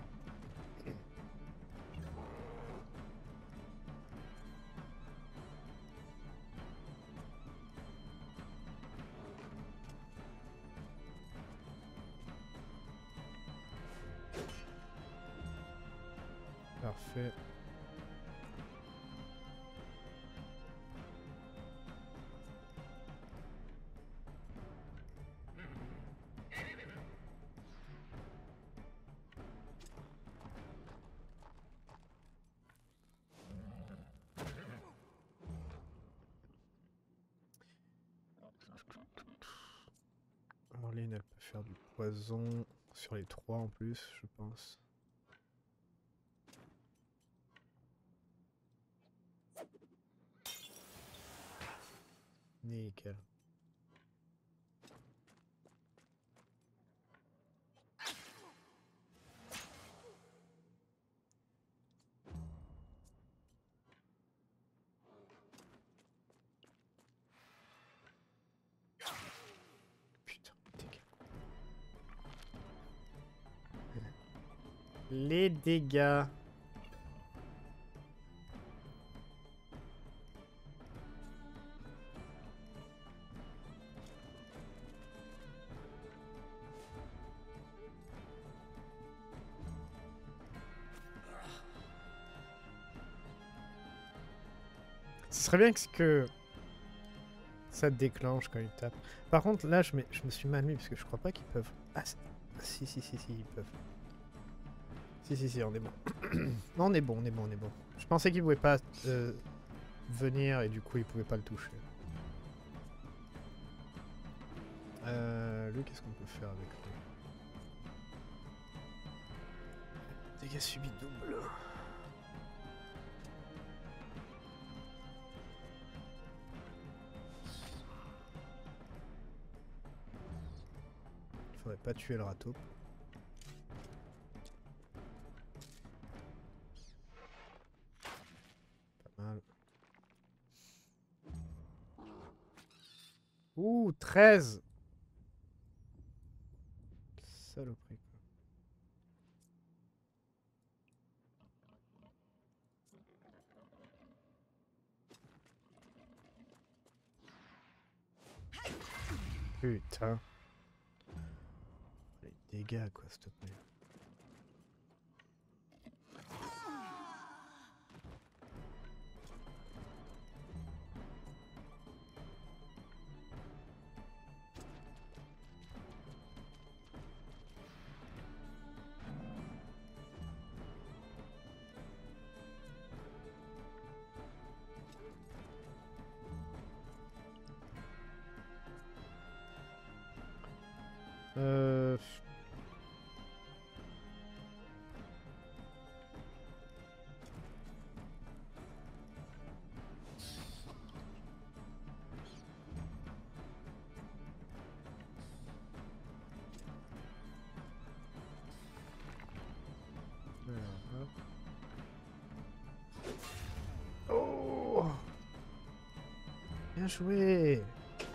Parfait. Marlene, elle peut faire du poison sur les trois en plus, je pense. Nickel. Putain, dégâts. Les dégâts. Ce serait bien que, que ça déclenche quand ils tapent. Par contre, là, je, je me suis mal mis parce que je crois pas qu'ils peuvent. Ah, si, si, si, si, ils peuvent. Si, si, si, on est bon. Non, on est bon, on est bon, on est bon. Je pensais qu'ils pouvaient pas euh, venir et du coup, ils pouvaient pas le toucher. Euh, lui, qu'est-ce qu'on peut faire avec lui? Dégâts subis double. Faudrait pas tuer le râteau. Pas mal. Ouh, treize. Saloperie, quoi. Putain. Les dégâts, quoi, s'il te plaît. Euh... Oh, bien joué.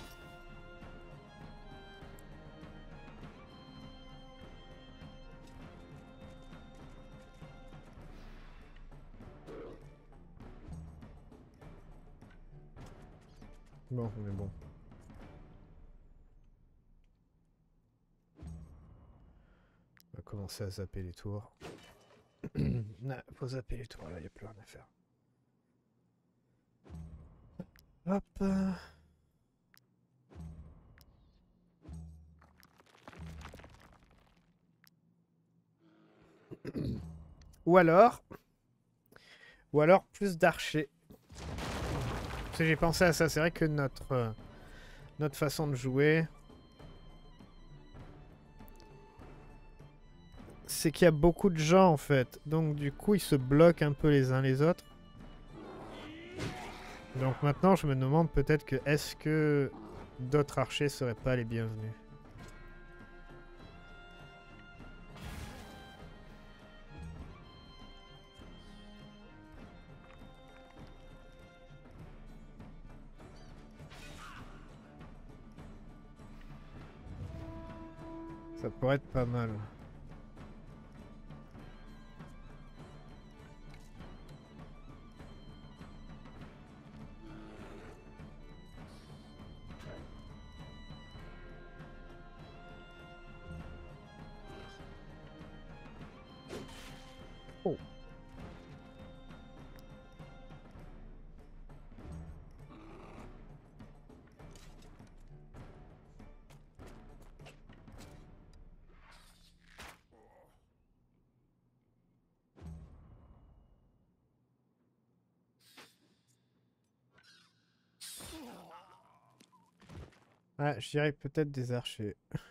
Bon, on est bon. On va commencer à zapper les tours. Non, faut zapper les tours, là, il n'y a plus rien à faire. Hop. Ou alors... Ou alors plus d'archers. Parce que j'ai pensé à ça, c'est vrai que notre... Euh, notre façon de jouer... C'est qu'il y a beaucoup de gens en fait. Donc du coup ils se bloquent un peu les uns les autres. Donc maintenant je me demande peut-être que est-ce que d'autres archers seraient pas les bienvenus. Ça pourrait être pas mal. Oh. Ah, je dirais peut-être des archers.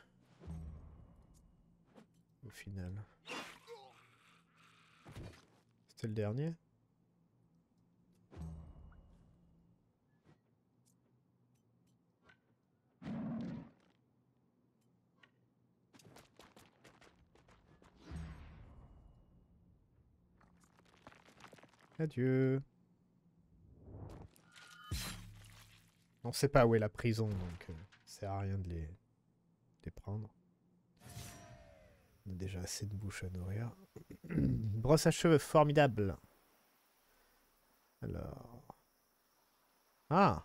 Au final. C'était le dernier? Adieu. On sait pas où est la prison, donc euh, ça sert à rien de les, de les prendre. On a déjà assez de bouche à nourrir. Brosse à cheveux formidable. Alors. Ah!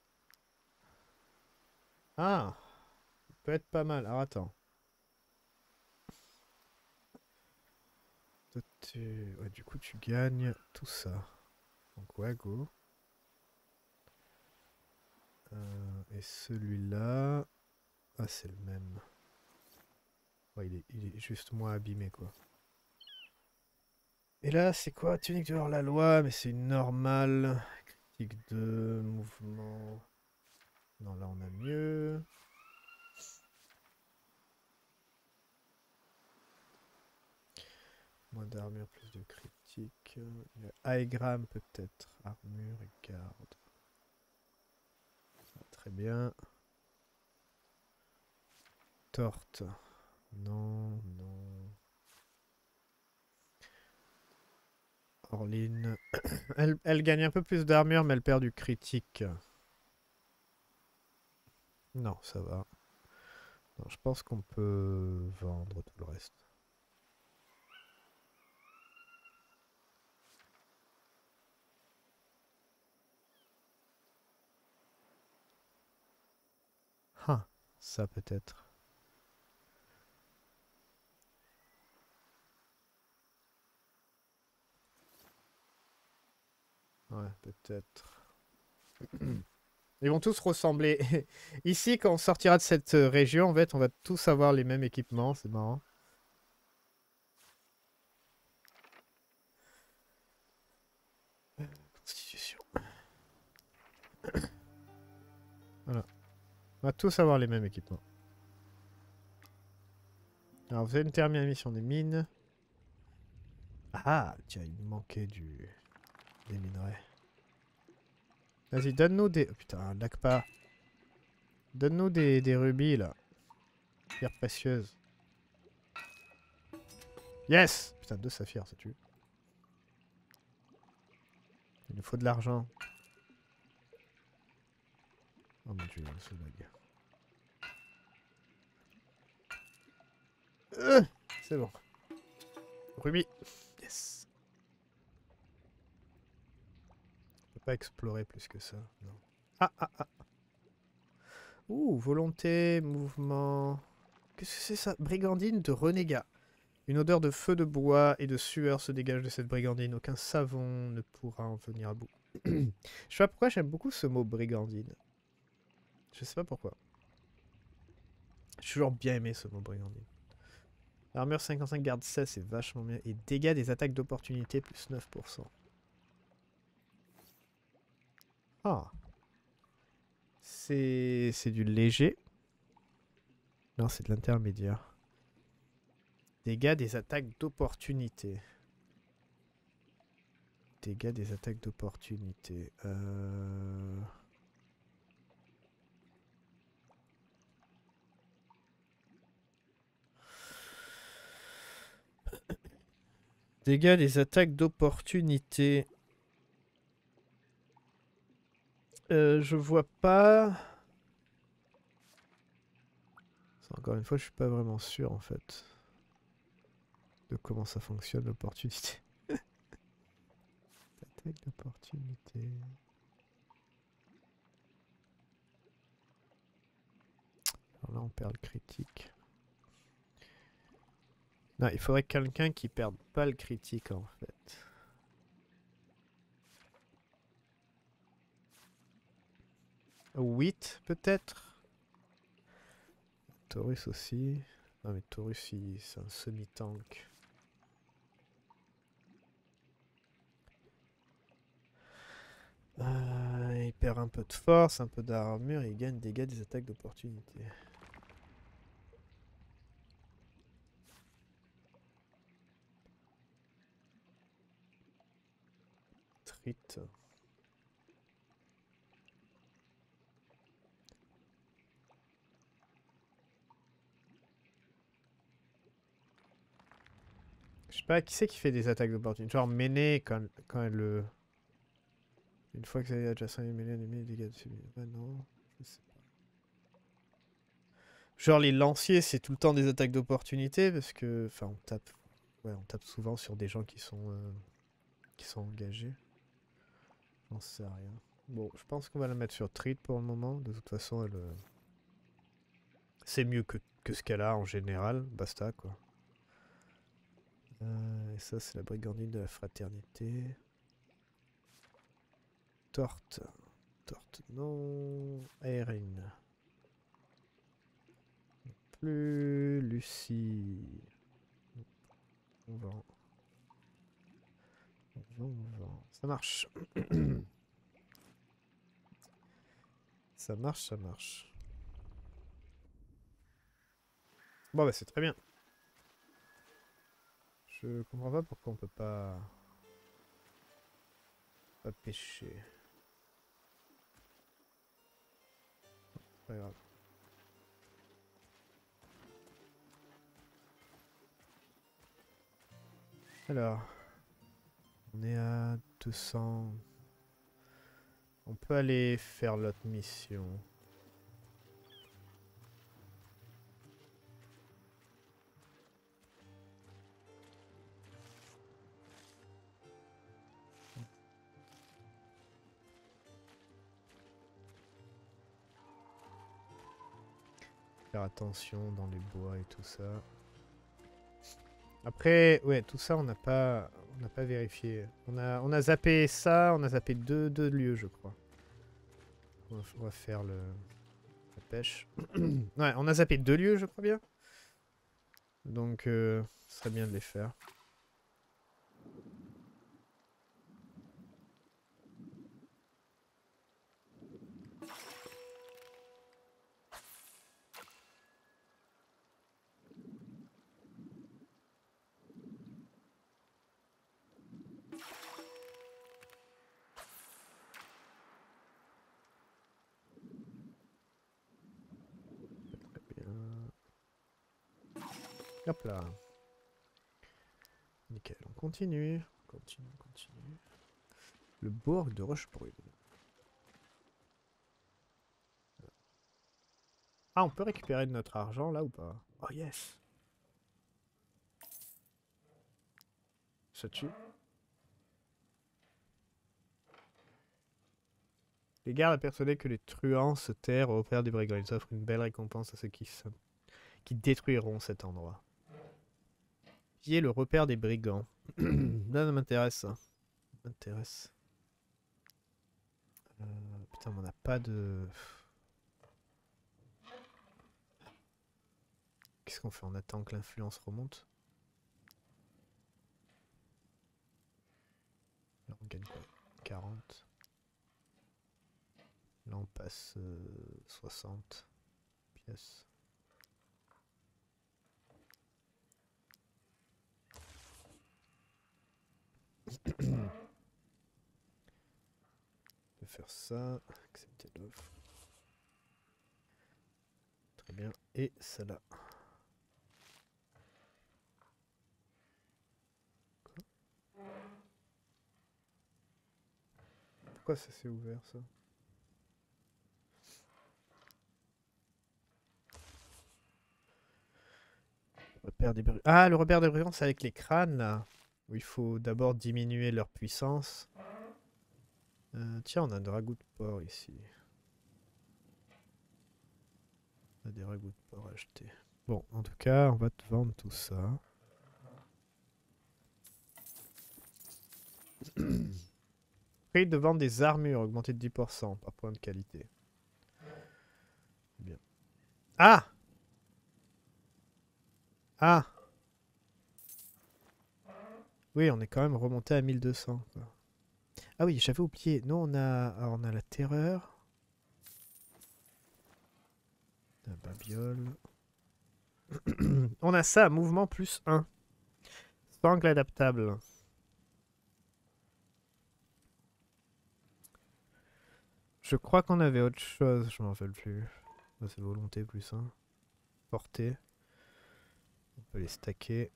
Ah! Ça peut être pas mal. Alors attends. Toi, tu... ouais, du coup, tu gagnes tout ça. Donc, ouais, go. Euh, et celui-là. Ah, c'est le même. Ouais, il est, il est juste moins abîmé, quoi. Et là, c'est quoi? Tunique de hors-la-loi, mais c'est une normale. Critique de mouvement. Non, là, on a mieux. Moins d'armure, plus de critique. Il y a Aegram, peut-être. Armure et garde. Ça va très bien. Torte. Non, non. Orline. Elle, elle gagne un peu plus d'armure, mais elle perd du critique. Non, ça va. Non, je pense qu'on peut vendre tout le reste. Ah, ça peut-être. Ouais, peut-être. Ils vont tous ressembler. Ici, quand on sortira de cette euh, région, en fait, on va tous avoir les mêmes équipements. C'est marrant. Constitution. Voilà. On va tous avoir les mêmes équipements. Alors, vous avez une terminée la mission des mines. Ah, tiens, il me manquait du... des minerais. Vas-y, donne-nous des... Oh, putain, lag pas. Donne-nous des, des rubis, là. Pierre précieuse. Yes! Putain, deux saphirs, ça tue. Il nous faut de l'argent. Oh mon dieu, ce lag. Euh, c'est bon. Rubis. Yes. On peut pas explorer plus que ça. Non. Ah, ah, ah. Ouh, volonté, mouvement. Qu'est-ce que c'est ça? Brigandine de renégat. Une odeur de feu de bois et de sueur se dégage de cette brigandine. Aucun savon ne pourra en venir à bout. Je sais pas pourquoi j'aime beaucoup ce mot brigandine. Je sais pas pourquoi. J'ai toujours bien aimé ce mot brigandine. Armure cinquante-cinq, garde seize, c'est vachement bien. Et dégâts des attaques d'opportunité, plus neuf pour cent. Ah. C'est du léger. Non, c'est de l'intermédiaire. Dégâts des attaques d'opportunité. Dégâts des attaques d'opportunité. Euh... Dégâts des attaques d'opportunité. Euh, je vois pas. Encore une fois, je suis pas vraiment sûr en fait de comment ça fonctionne l'opportunité. Attaque d'opportunité. Alors là, on perd le critique. Non, il faudrait quelqu'un qui perde pas le critique en fait. huit peut-être. Taurus aussi. Non mais Taurus, c'est un semi-tank. Euh, il perd un peu de force, un peu d'armure et il gagne des dégâts des attaques d'opportunité. Trit. Je sais pas, qui c'est qui fait des attaques d'opportunité? Genre Méné quand, quand elle le... Une fois que ça est adjacent à Méné, les dégâts de... Ouais, non, je sais pas. Genre les lanciers, c'est tout le temps des attaques d'opportunité parce que... Enfin, on tape... Ouais, on tape souvent sur des gens qui sont... Euh, qui sont engagés. J'en sais rien. Bon, je pense qu'on va la mettre sur Trit pour le moment. De toute façon, elle... Euh, c'est mieux que, que ce qu'elle a en général. Basta, quoi. Euh, et ça, c'est la brigandine de la fraternité. Torte. Torte, non. Erin. Plus. Lucie. On vend. On vend, on vend. Ça marche. Ça marche, ça marche. Bon, bah, c'est très bien. Je comprends pas pourquoi on peut pas... Pas pêcher. Pas grave. Alors, on est à deux cents. On peut aller faire l'autre mission. Faire attention dans les bois et tout ça. Après, ouais, tout ça, on n'a pas, on n'a pas vérifié. On a, on a zappé ça, on a zappé deux, deux lieux, je crois. On va, on va faire le, la pêche. Ouais, on a zappé deux lieux, je crois bien. Donc, euh, ce serait bien de les faire. Très bien. Hop là. Nickel, on continue. On continue, on continue. Le bourg de Rochebrune. Ah, on peut récupérer de notre argent là ou pas? Oh yes! Ça tue. Les gardes a persuadé que les truands se terrent au repère des brigands. Ils offrent une belle récompense à ceux qui, se... qui détruiront cet endroit. Qui est le repère des brigands? Là, ça m'intéresse. Ça m'intéresse. Euh, putain, on n'a pas de... Qu'est-ce qu'on fait? On attend que l'influence remonte. Là, on gagne quoi? quarante. Là, on passe euh, soixante pièces. Je vais faire ça. Accepter l'offre. Très bien. Et ça là. Quoi? Pourquoi ça s'est ouvert ça? Repère des brigand. Ah, le repère des brigands, c'est avec les crânes là. Où il faut d'abord diminuer leur puissance. Euh, tiens, on a un ragoût de porc ici. On a des ragoûts de porc à acheter. Bon, en tout cas, on va te vendre tout ça. Prix de vente des armures augmenté de dix pour cent par point de qualité. Bien. Ah! Ah! Oui, on est quand même remonté à mille deux cents. Quoi. Ah oui, j'avais oublié. Nous, on a, ah, on a la terreur. La babiole. On a ça, mouvement plus un. Sangle adaptable. Je crois qu'on avait autre chose, je m'en rappelle plus. Là, c'est volonté plus un. Portée. On peut les stacker.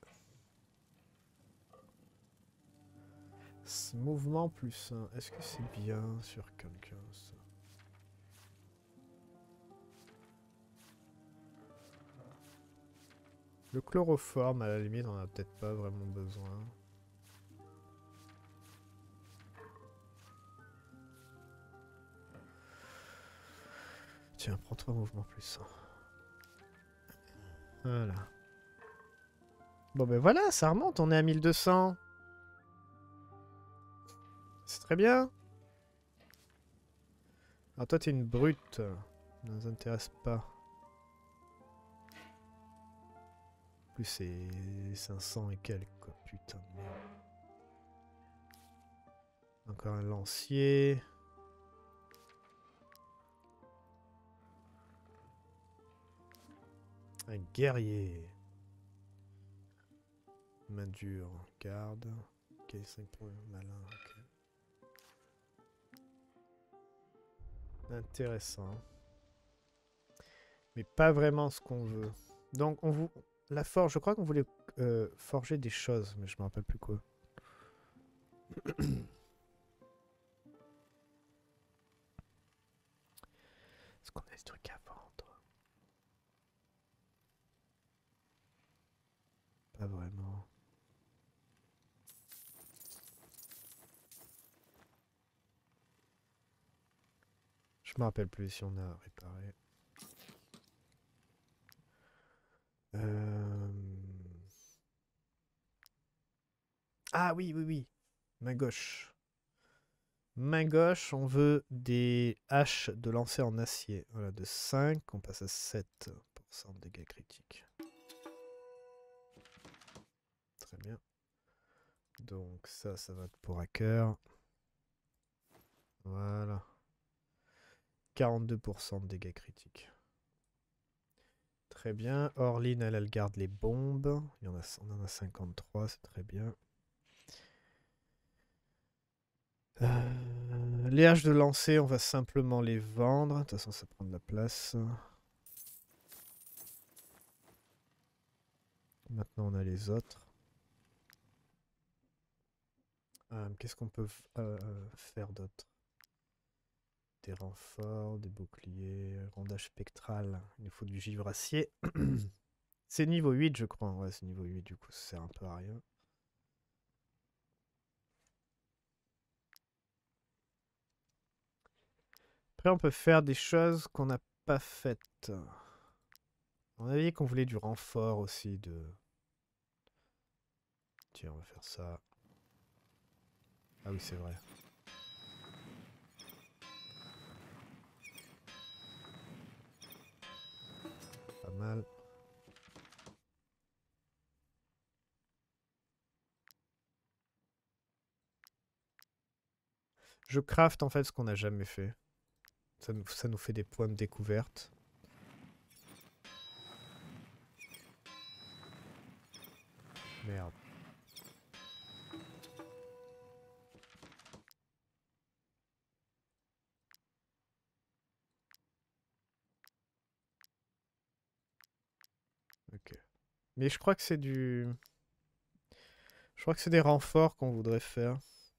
Ce mouvement plus un. Est-ce que c'est bien sur quelqu'un ça? Le chloroforme, à la limite, on a peut-être pas vraiment besoin. Tiens, prends-toi mouvement plus un. Voilà. Bon ben voilà, ça remonte, on est à mille deux cents. C'est très bien. Alors toi, t'es une brute. Ça nous intéresse pas. En plus, c'est cinq cents et quelques, quoi. Putain de merde. Encore un lancier. Un guerrier. Main dure. Garde. Ok, cinq points. Malin, ok. Intéressant. Mais pas vraiment ce qu'on veut. Donc, on vous... La forge, je crois qu'on voulait euh, forger des choses, mais je me rappelle plus quoi. Est-ce qu'on a des trucs à vendre? Pas vraiment. Je me rappelle plus si on a réparé. Euh... Ah oui, oui, oui. Main gauche. Main gauche, on veut des haches de lancer en acier. Voilà, de cinq, on passe à sept pour cent de dégâts critiques. Très bien. Donc ça, ça va être pour hacker. Voilà. quarante-deux pour cent de dégâts critiques. Très bien. Orline, elle, elle garde les bombes. Il y en a, on en a cinquante-trois, c'est très bien. Euh, les haches de lancer, on va simplement les vendre. De toute façon, ça prend de la place. Maintenant, on a les autres. Euh, Qu'est-ce qu'on peut euh, faire d'autre? Des renforts, des boucliers, rondage spectral. Il nous faut du givre acier. C'est niveau huit, je crois. Ouais, c'est niveau huit, du coup, ça sert un peu à rien. Après, on peut faire des choses qu'on n'a pas faites. On avait dit qu'on voulait du renfort aussi de... Tiens, on va faire ça. Ah oui, c'est vrai. Pas mal. Je craft en fait ce qu'on n'a jamais fait. Ça nous, ça nous fait des points de découverte. Merde. Ok. Mais je crois que c'est du... Je crois que c'est des renforts qu'on voudrait faire.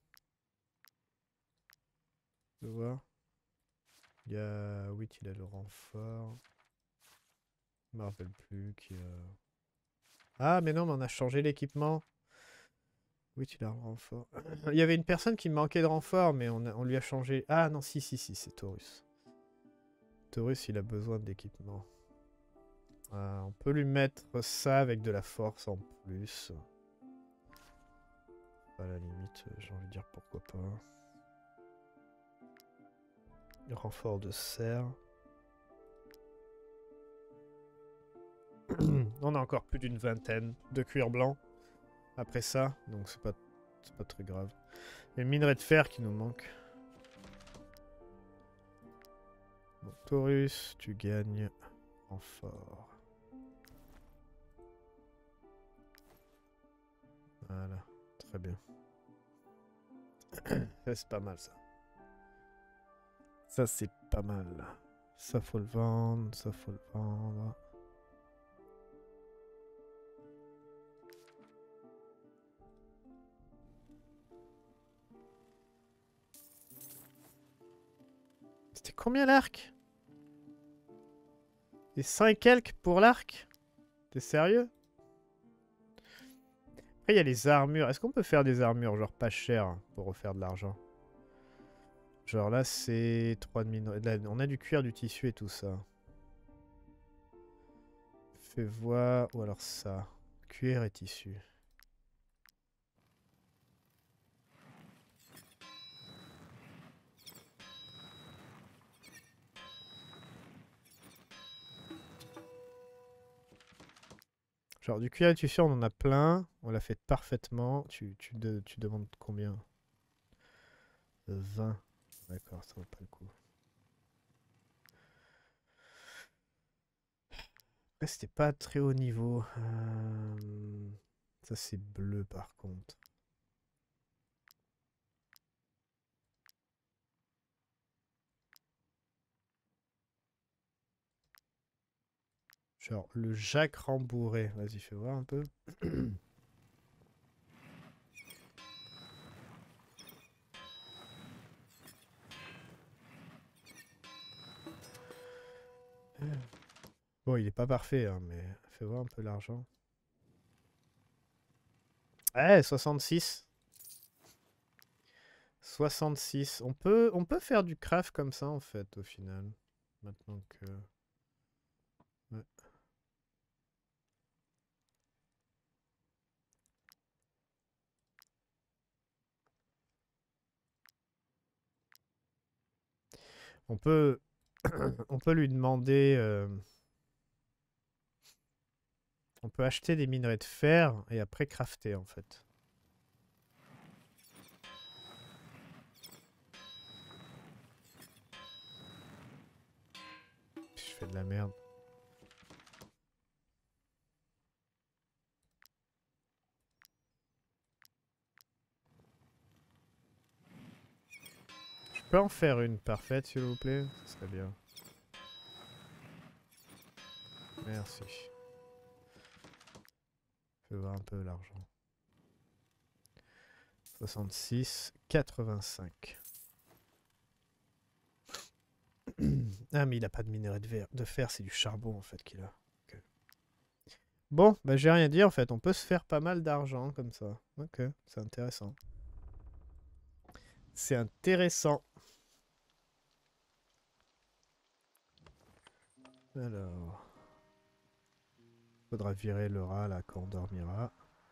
Je vais voir. Il y a... Oui, il a le renfort. Je me rappelle plus qui a... Ah, mais non, mais on a changé l'équipement. Oui, il a un renfort. Il y avait une personne qui manquait de renfort, mais on, a- on lui a changé... Ah non, si, si, si, c'est Taurus. Taurus, il a besoin d'équipement. Ah, on peut lui mettre ça avec de la force en plus. À la limite, j'ai envie de dire pourquoi pas. Renfort de serre. On a encore plus d'une vingtaine de cuir blanc après ça, donc c'est pas, c'est pas très grave. Les minerais de fer qui nous manquent. Bon, Taurus, tu gagnes en fort. Voilà, très bien. C'est pas mal ça. Ça c'est pas mal. Ça faut le vendre, ça faut le vendre. C'était combien l'arc? Et cent et quelques pour l'arc? T'es sérieux? Après il y a les armures. Est-ce qu'on peut faire des armures genre pas chères pour refaire de l'argent? Genre là c'est trois de minerais. Là, on a du cuir, du tissu et tout ça. Fais voir. Ou alors ça. Cuir et tissu. Genre du cuir et tissu on en a plein. On l'a fait parfaitement. Tu, tu, de, tu demandes combien? vingt. D'accord, ça vaut pas le coup. Après, c'était pas très haut niveau. Euh... Ça, c'est bleu par contre. Genre le Jacques rembourré. Vas-y, fais voir un peu. Bon, il est pas parfait, hein, mais fais voir un peu l'argent. Eh, soixante-six. soixante-six. On peut, on peut faire du craft comme ça, en fait, au final. Maintenant que... Ouais. On peut... on peut lui demander... euh, On peut acheter des minerais de fer et après crafter, en fait. Je fais de la merde. Je peux en faire une parfaite, s'il vous plaît? Ce serait bien. Merci. Je vais voir un peu l'argent. soixante-six, quatre-vingt-cinq. Ah, mais il a pas de minerai de, ver de fer, c'est du charbon en fait qu'il a. Okay. Bon, bah j'ai rien dit en fait. On peut se faire pas mal d'argent comme ça. Ok, c'est intéressant. C'est intéressant. Alors... Faudra virer le rat là quand on dormira.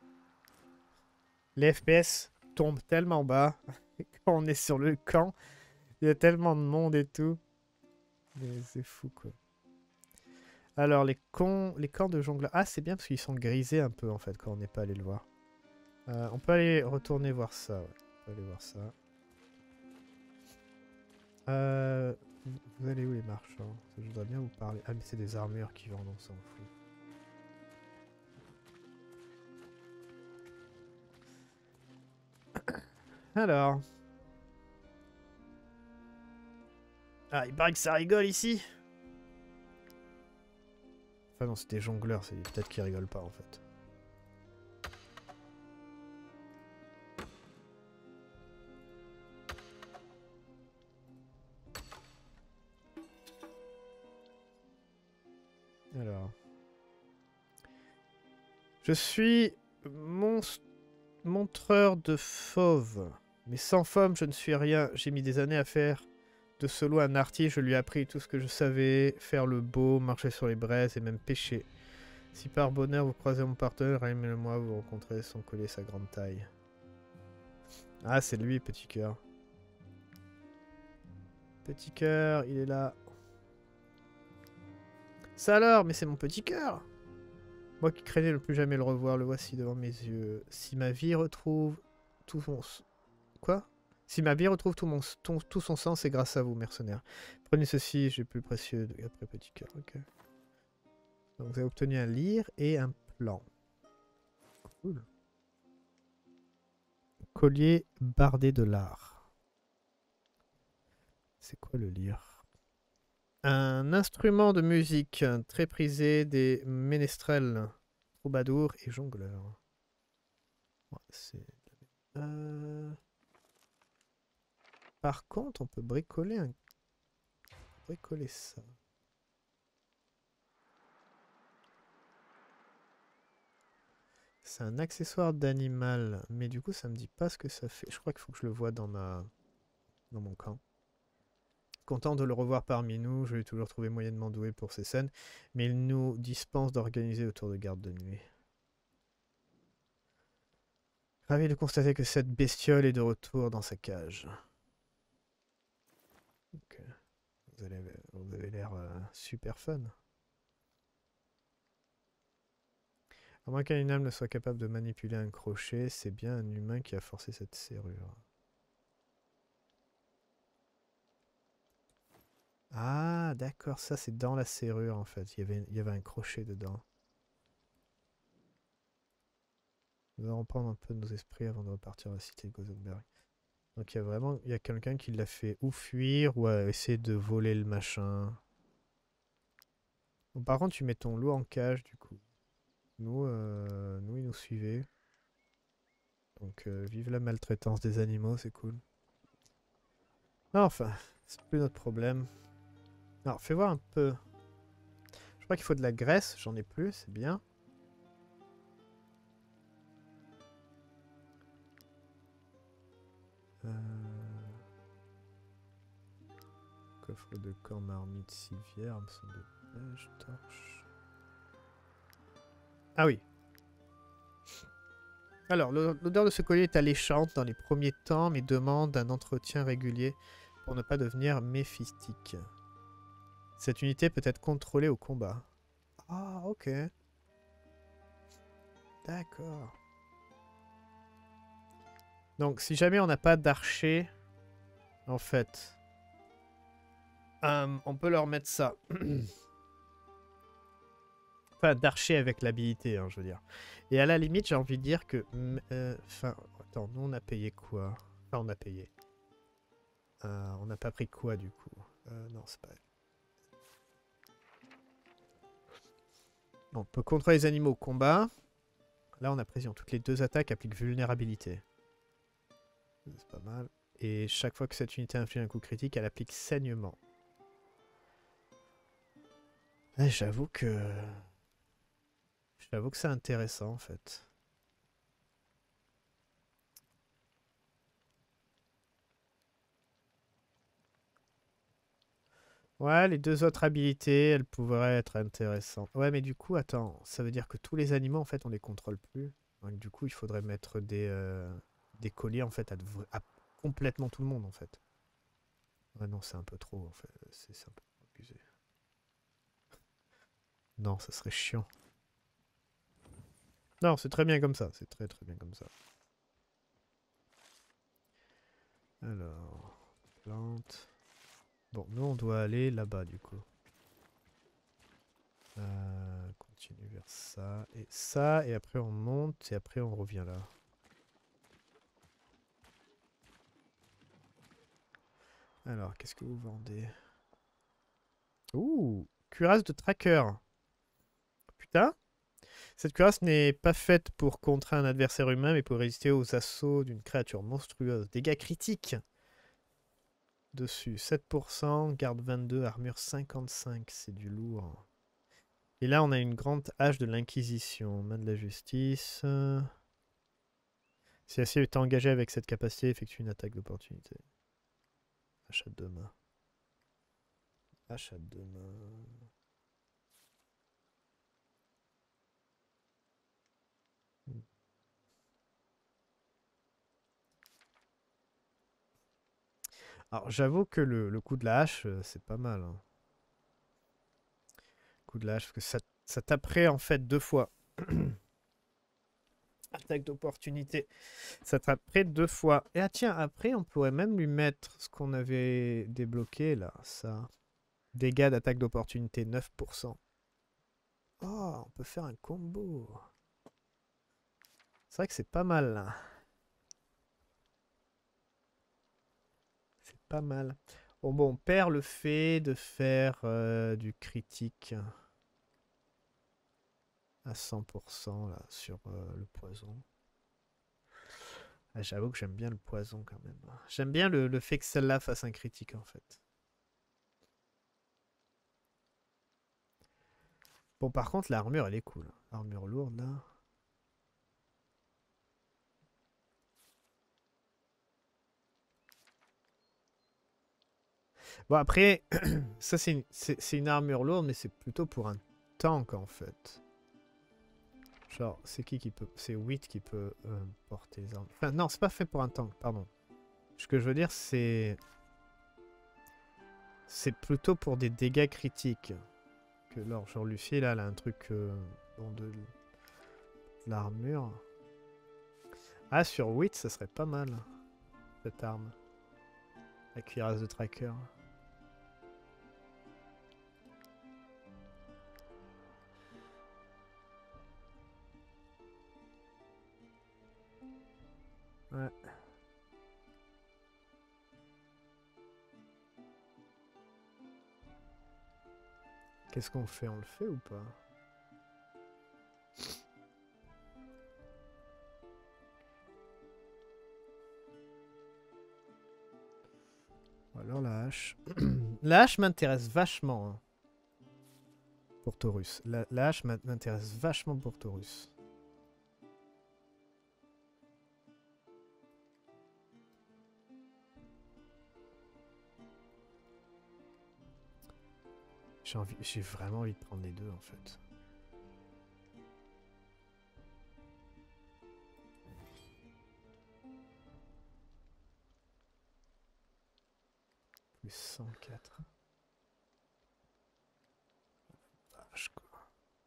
Les F P S tombent tellement bas quand on est sur le camp. Il y a tellement de monde et tout. C'est fou quoi. Alors les cons, les camps de jongleurs. Ah c'est bien parce qu'ils sont grisés un peu en fait quand on n'est pas allé le voir. Euh, on peut aller retourner voir ça. Ouais. On peut aller voir ça. Euh, vous allez où les marchands? Je voudrais bien vous parler. Ah mais c'est des armures qui vendent, on s'en fout. Alors. Ah il paraît que ça rigole ici. Enfin non c'est des jongleurs, c'est peut-être qu'ils rigolent pas en fait. Alors. Je suis monstre. Montreur de fauve. Mais sans fauve, je ne suis rien. J'ai mis des années à faire de solo un artiste. Je lui ai appris tout ce que je savais. Faire le beau, marcher sur les braises et même pêcher. Si par bonheur vous croisez mon partenaire, aimez-le-moi, vous rencontrez son collier, sa grande taille. Ah, c'est lui, petit cœur. Petit cœur, il est là. Ça alors, mais c'est mon petit cœur. Moi qui craignais ne plus jamais le revoir, le voici devant mes yeux. Si ma vie retrouve tout son, Quoi? Si ma vie retrouve tout, mon, ton, tout son sens, c'est grâce à vous, mercenaires. Prenez ceci, j'ai plus précieux de, après petit cœur. Ok. Donc vous avez obtenu un lyre et un plan. Cool. Collier bardé de l'art. C'est quoi le lyre? Un instrument de musique très prisé des ménestrels, troubadours et jongleurs. Ouais, c'est... Euh... Par contre, on peut bricoler un... bricoler ça. C'est un accessoire d'animal, mais du coup, ça me dit pas ce que ça fait. Je crois qu'il faut que je le voie dans ma... dans mon camp. Content de le revoir parmi nous, je l'ai toujours trouvé moyennement doué pour ces scènes, mais il nous dispense d'organiser le tour de garde de nuit. Ravi de constater que cette bestiole est de retour dans sa cage. Okay. Vous, allez, vous avez l'air euh, super fun. À moins qu'un âme ne soit capable de manipuler un crochet, c'est bien un humain qui a forcé cette serrure. Ah, d'accord, ça c'est dans la serrure en fait. Il y avait, il y avait un crochet dedans. Nous allons reprendre un peu de nos esprits avant de repartir à la cité de Gozenberg. Donc il y a vraiment, il y a quelqu'un qui l'a fait ou fuir ou a essayé de voler le machin. Bon, par contre, tu mets ton loup en cage du coup. Nous, euh, nous ils nous suivaient. Donc euh, vive la maltraitance des animaux, c'est cool. Non, enfin, c'est plus notre problème. Alors, fais voir un peu. Je crois qu'il faut de la graisse, j'en ai plus, c'est bien. Euh... Coffre de camp, marmite, civière, hameçon de pêche, torche. Ah oui. Alors, l'odeur de ce collier est alléchante dans les premiers temps, mais demande un entretien régulier pour ne pas devenir méphistique. Cette unité peut être contrôlée au combat. Ah, ok. D'accord. Donc, si jamais on n'a pas d'archer, en fait, euh, on peut leur mettre ça. Enfin, d'archer avec l'habilité, hein, je veux dire. Et à la limite, j'ai envie de dire que... Euh, enfin, attends, nous on a payé quoi? Enfin, on a payé. Euh, on n'a pas pris quoi, du coup? euh, Non, c'est pas... On peut contrôler les animaux au combat. Là, on a précision. Toutes les deux attaques appliquent vulnérabilité. C'est pas mal. Et chaque fois que cette unité inflige un coup critique, elle applique saignement. Ouais, j'avoue que... J'avoue que c'est intéressant, en fait. Ouais, les deux autres habilités, elles pourraient être intéressantes. Ouais, mais du coup, attends, ça veut dire que tous les animaux, en fait, on les contrôle plus. Donc, du coup, il faudrait mettre des, euh, des colliers, en fait, à, à complètement tout le monde, en fait. Ouais, non, c'est un peu trop, en fait. C'est un peu abusé. Non, ça serait chiant. Non, c'est très bien comme ça. C'est très, très bien comme ça. Alors, plante. Bon, nous, on doit aller là-bas, du coup. Euh, continue vers ça. Et ça, et après on monte, et après on revient là. Alors, qu'est-ce que vous vendez? Ouh, cuirasse de tracker. Putain. Cette cuirasse n'est pas faite pour contrer un adversaire humain, mais pour résister aux assauts d'une créature monstrueuse. Dégâts critiques. Dessus, sept pour cent, garde vingt-deux, armure cinquante-cinq. C'est du lourd. Et là, on a une grande hache de l'Inquisition. Main de la justice. Si l'acier est engagé avec cette capacité, effectue une attaque d'opportunité. Achat de main. Achat de main. Alors, j'avoue que le, le coup de la hache, euh, c'est pas mal. Hein. Coup de la hache, parce que ça, ça taperait en fait deux fois. attaque d'opportunité. Ça taperait deux fois. Et ah tiens, après, on pourrait même lui mettre ce qu'on avait débloqué là, ça. Dégâts d'attaque d'opportunité, neuf pour cent. Oh, on peut faire un combo. C'est vrai que c'est pas mal là. C'est pas mal. Bon, bon, on perd le fait de faire euh, du critique à cent pour cent là, sur euh, le poison. Ah, j'avoue que j'aime bien le poison quand même. J'aime bien le, le fait que celle-là fasse un critique en fait. Bon, par contre, l'armure, elle est cool. Armure lourde là. Bon, après, ça c'est une, c'est une armure lourde, mais c'est plutôt pour un tank en fait. Genre, c'est qui qui peut... C'est huit qui peut euh, porter les armes. Enfin, non, c'est pas fait pour un tank, pardon. Ce que je veux dire, c'est... C'est plutôt pour des dégâts critiques. Que, alors, genre, Luffy, là, elle a un truc... Euh, bon, de, de l'armure. Ah, sur huit, ça serait pas mal, cette arme. La cuirasse de tracker. Ouais. Qu'est-ce qu'on fait? On le fait ou pas? Ou alors la hache. La hache m'intéresse vachement. Hein, pour Taurus. La, la hache m'intéresse vachement pour Taurus. J'ai envie, j'ai vraiment envie de prendre les deux en fait. Plus cent quatre. Vache quoi.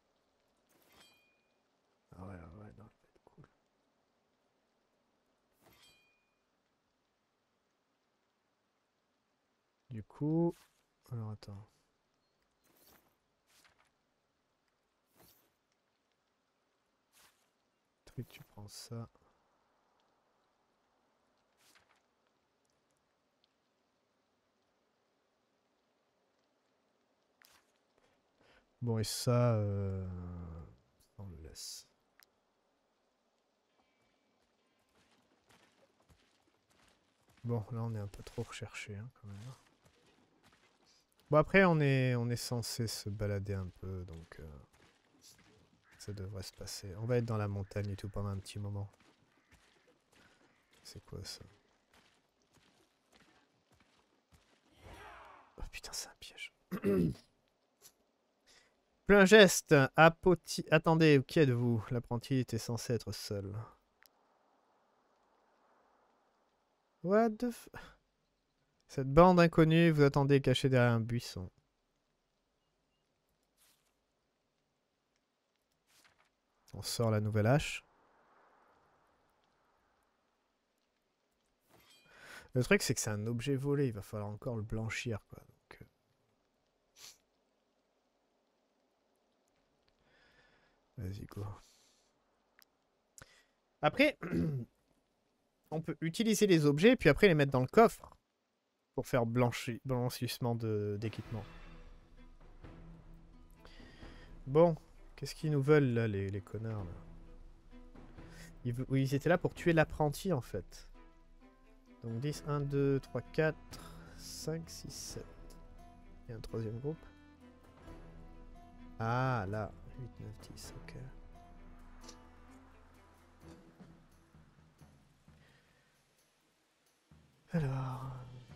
Ah ouais, ouais, non, ça va être cool. Du coup... Alors attends. Truc, tu prends ça. Bon, et ça, euh... on le laisse. Bon, là, on est un peu trop recherché, hein, quand même. Bon, après, on est, on est censé se balader un peu, donc... Euh, ça devrait se passer. On va être dans la montagne et tout pendant un petit moment. C'est quoi, ça? Oh, putain, c'est un piège. Plein geste, apoti... Attendez, qui êtes-vous? L'apprenti était censé être seul. What the f... Cette bande inconnue vous attendez caché derrière un buisson. On sort la nouvelle hache. Le truc, c'est que c'est un objet volé. Il va falloir encore le blanchir, quoi. Donc, euh... Vas-y, go. Après, on peut utiliser les objets, puis après les mettre dans le coffre. Pour faire blanchi... blanchissement d'équipement. Bon, qu'est-ce qu'ils nous veulent, là, les, les connards, là? Ils, ils étaient là pour tuer l'apprenti, en fait. Donc dix, un, deux, trois, quatre, cinq, six, sept. Il y a un troisième groupe. Ah, là. huit, neuf, dix, ok. Alors...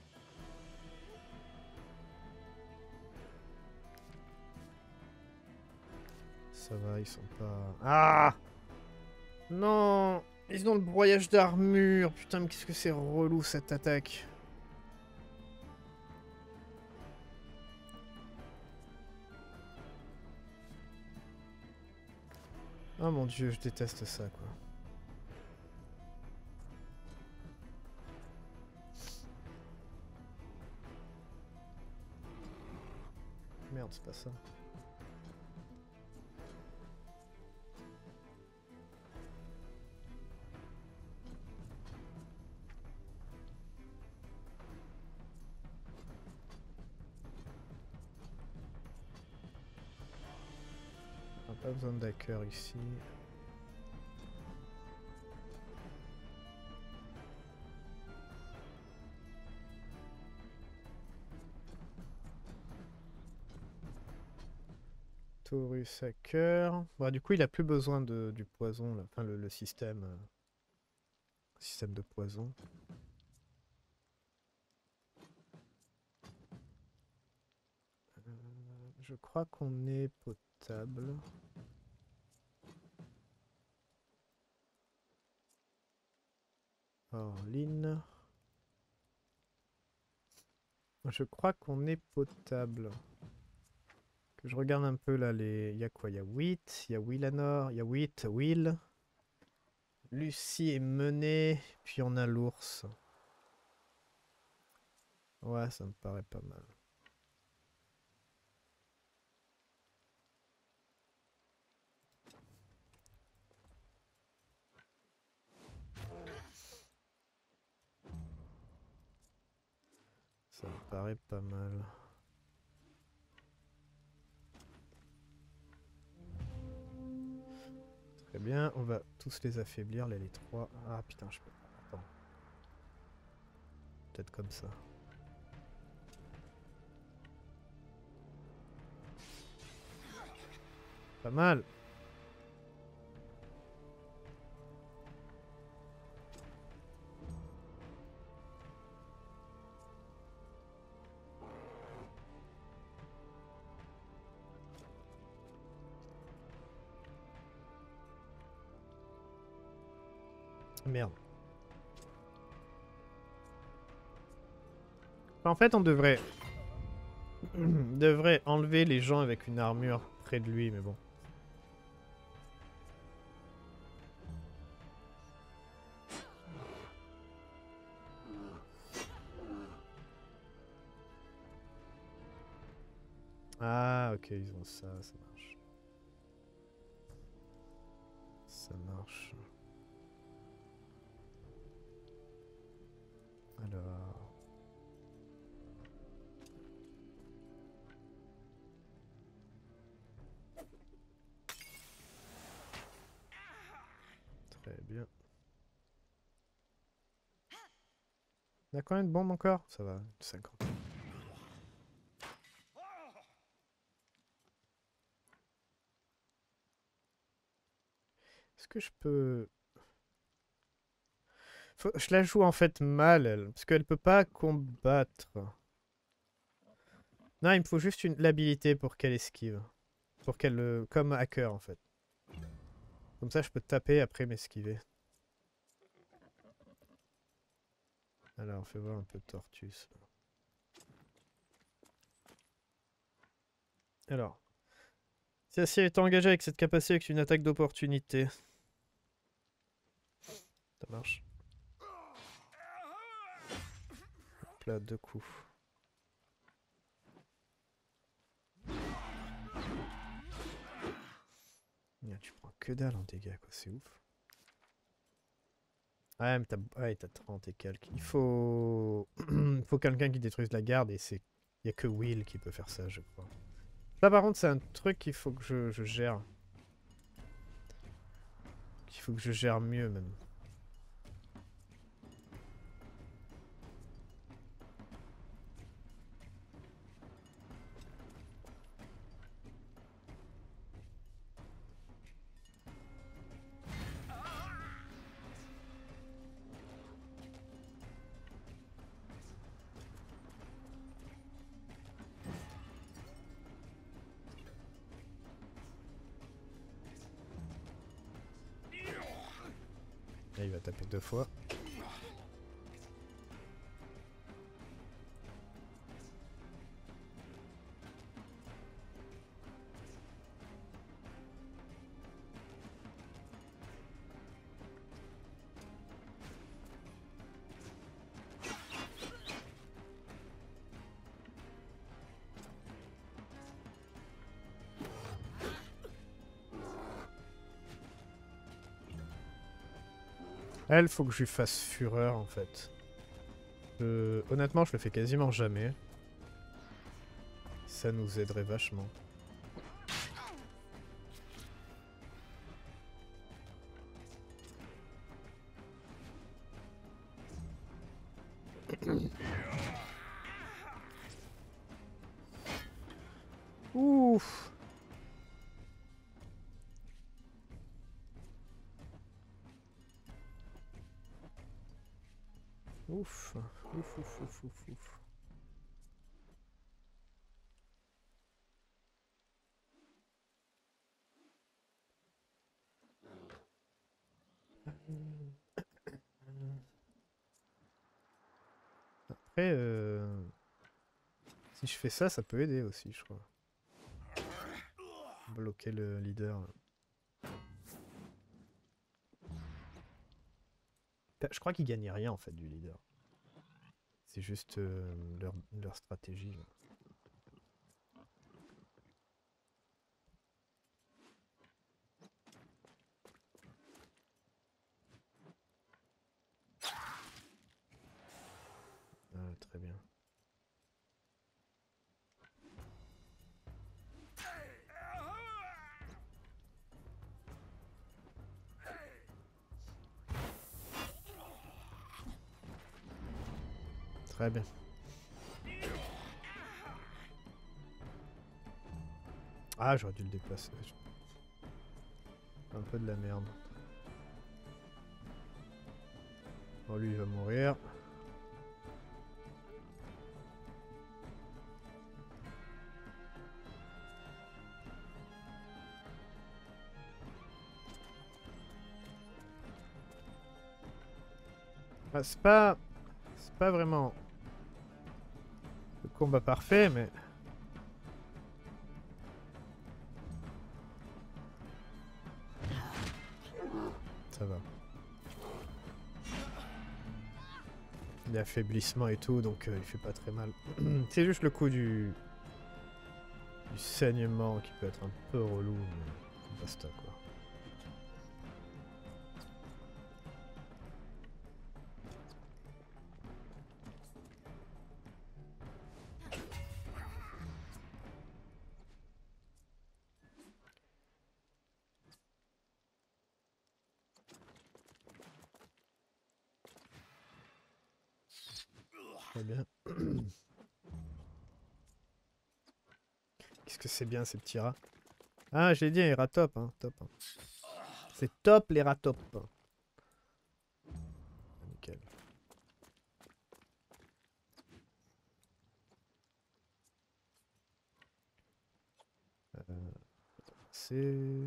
Ça va, ils sont pas... Ah! Non! Ils ont le broyage d'armure. Putain, mais qu'est-ce que c'est relou, cette attaque. Oh mon dieu, je déteste ça, quoi. merde, c'est pas ça. On n'a pas besoin d'hacker ici. Taurus hacker. Bon, du coup, il a plus besoin de, du poison, là. Enfin le, le système, euh, système de poison. Euh, je crois qu'on est potable. Orline. Je crois qu'on est potable. Que je regarde un peu là les. Il y a quoi? Il y a Wheat, il y a Willanor, il y a Wheat, Will. Lucie est menée, puis on a l'ours. Ouais, ça me paraît pas mal. Ça me paraît pas mal. Très bien, on va tous les affaiblir, là, les trois. Ah putain, je peux pas. Attends. Peut-être comme ça. Pas mal. Merde. En fait, on devrait... devrait enlever les gens avec une armure près de lui, mais bon. Ah, ok, ils ont ça, ça marche. Ça marche. Alors... Très bien. On a combien de bombes encore? Ça va, cinquante. Est-ce que je peux... Faut... Je la joue en fait mal, elle. Parce qu'elle peut pas combattre. Non, il me faut juste une l'habilité pour qu'elle esquive. Pour qu'elle... euh, Comme hacker, en fait. Comme ça, je peux taper après m'esquiver. Alors, fais voir un peu Tortus. Alors. Si Acia est engagé avec cette capacité avec une attaque d'opportunité. Ça marche. Hop là, deux coups. Tu prends que dalle en dégâts, quoi. C'est ouf. Ouais, mais t'as ouais, trente et quelques. Il faut, Il faut quelqu'un qui détruise la garde et c'est... Il n'y a que Will qui peut faire ça, je crois. Là, par contre, c'est un truc qu'il faut que je, je gère. Qu'il faut que je gère mieux, même. Là, il va taper deux fois. Elle, faut que je lui fasse fureur en fait. Euh, honnêtement, je le fais quasiment jamais. Ça nous aiderait vachement. Ouf. Ouf. Ouf, ouf, ouf, ouf, ouf. Après, euh... si je fais ça, ça peut aider aussi, je crois. Bloquer le leader. Je crois qu'ils gagnent rien en fait du leader. C'est juste euh, leur, leur stratégie. Là. Ah, très bien. Très bien. Ah, j'aurais dû le déplacer. Un peu de la merde. Bon, lui, il va mourir. Ah, c'est pas... C'est pas vraiment... le combat parfait, mais... ça va. Il y a affaiblissement et tout, donc euh, il fait pas très mal. C'est juste le coup du... du saignement qui peut être un peu relou, mais basta quoi. Très bien. Qu'est-ce que c'est bien ces petits rats. Ah, je l'ai dit, les rats top, hein, top. Hein. C'est top les rats top. Nickel. Euh, c'est...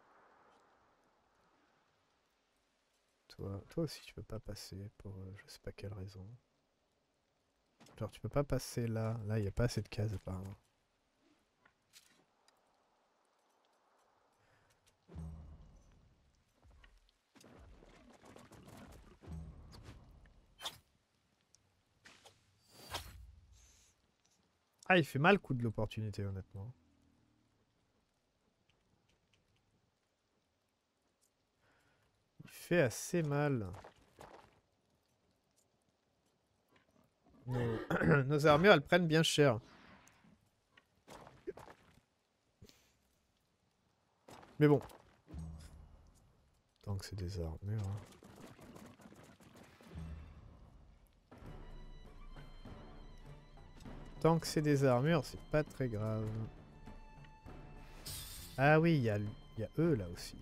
Toi, toi aussi tu peux pas passer pour euh, je sais pas quelle raison. Genre tu peux pas passer là. Là il n'y a pas assez de cases apparemment. Ah, il fait mal, coup de l'opportunité, honnêtement. Il fait assez mal. Nos, Nos armures, elles prennent bien cher. Mais bon. Tant que c'est des armures. Hein. Tant que c'est des armures, c'est pas très grave. Ah oui, il y a, y a eux là aussi.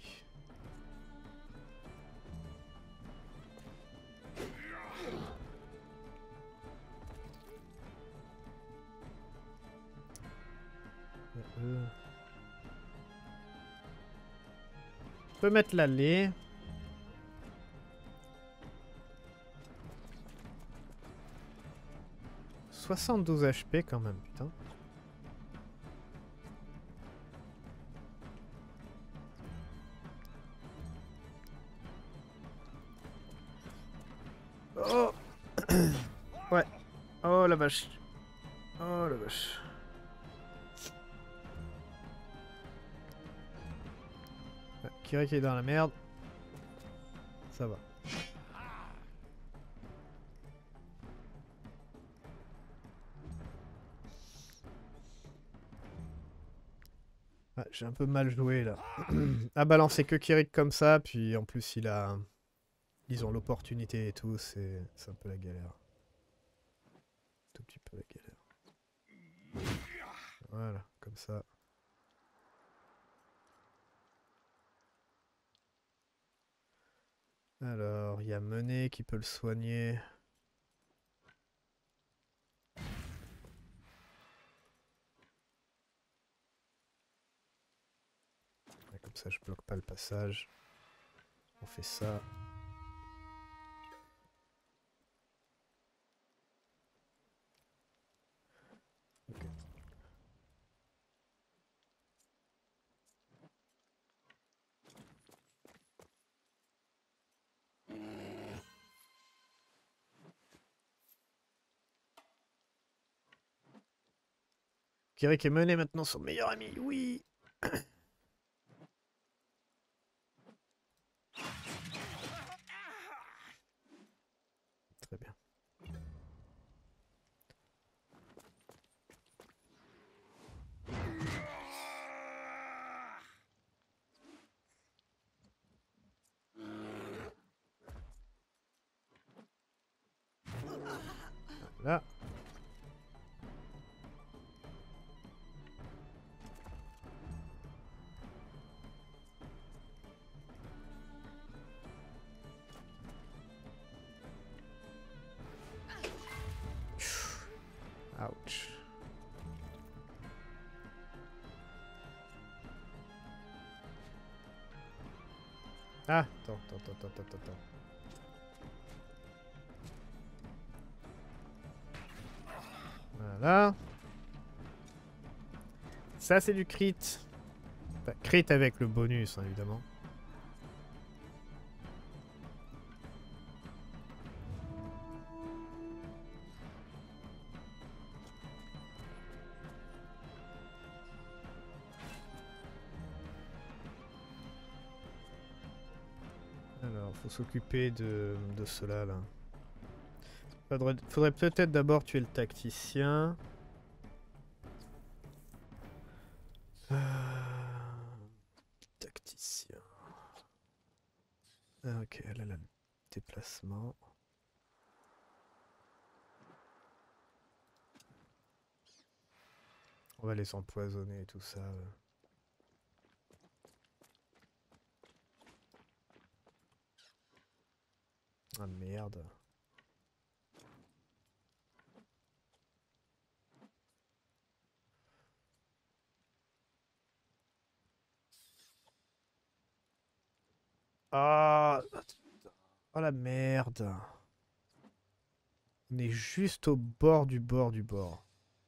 Y a eux. Je peux mettre l'allée. soixante-douze H P quand même, putain. Oh. Ouais. Oh la vache. Oh la vache. Ouais, Kira qui est dans la merde. Ça va. J'ai un peu mal joué là. À balancer que Kirik comme ça, puis en plus il a... Ils ont l'opportunité et tout, c'est un peu la galère. Tout petit peu la galère. Voilà, comme ça. Alors, il y a Mené qui peut le soigner. Et comme ça, je bloque pas le passage. On fait ça. Okay. Kirik est Mené maintenant, son meilleur ami, oui. Très bien. Là. Ouch. Ah, attends, attends, attends, attends, attends. Voilà. Ça, c'est du crit. Enfin, crit avec le bonus, hein, évidemment. Alors, faut s'occuper de, de cela, là. Faudrait, faudrait peut-être d'abord tuer le tacticien. Euh... Tacticien. Ah, ok, là, là, le déplacement. On va les empoisonner et tout ça. Ah merde. Ah, oh la merde. On est juste au bord du bord du bord.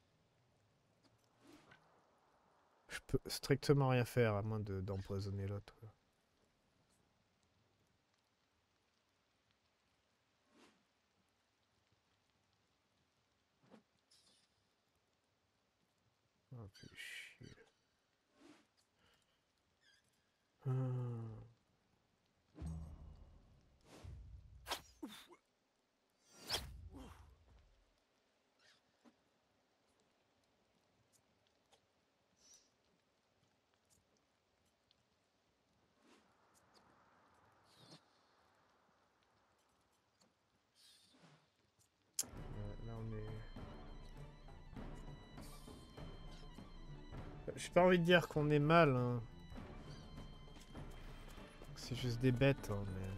Je peux strictement rien faire à moins de d'empoisonner l'autre. Oh, fais chier. Hum. Là on est... J'ai pas envie de dire qu'on est mal, hein. C'est juste des bêtes, hein, mais...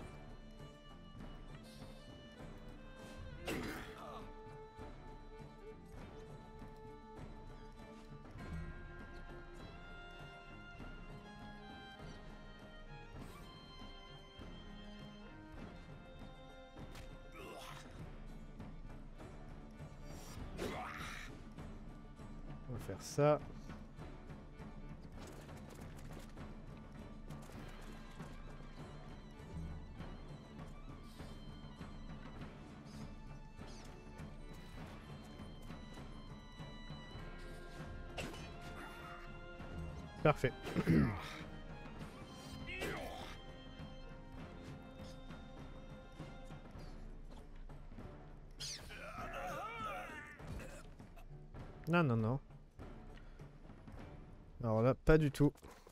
On va faire ça. Parfait. Non, non, non. Alors là, pas du tout.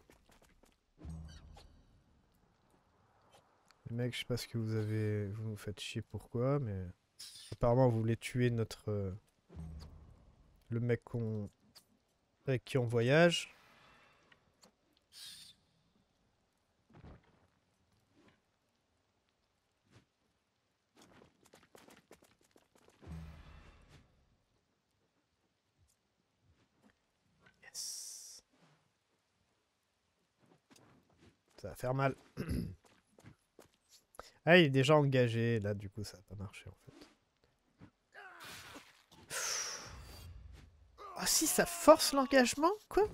mecs, je sais pas ce que vous avez... Vous nous faites chier pourquoi, mais... Apparemment, vous voulez tuer notre... euh, le mec qu'on... avec qui on voyage. Yes. Ça va faire mal. Ah, il est déjà engagé. Là, du coup, ça va pas marcher, en fait. Ah si, ça force l'engagement? Quoi?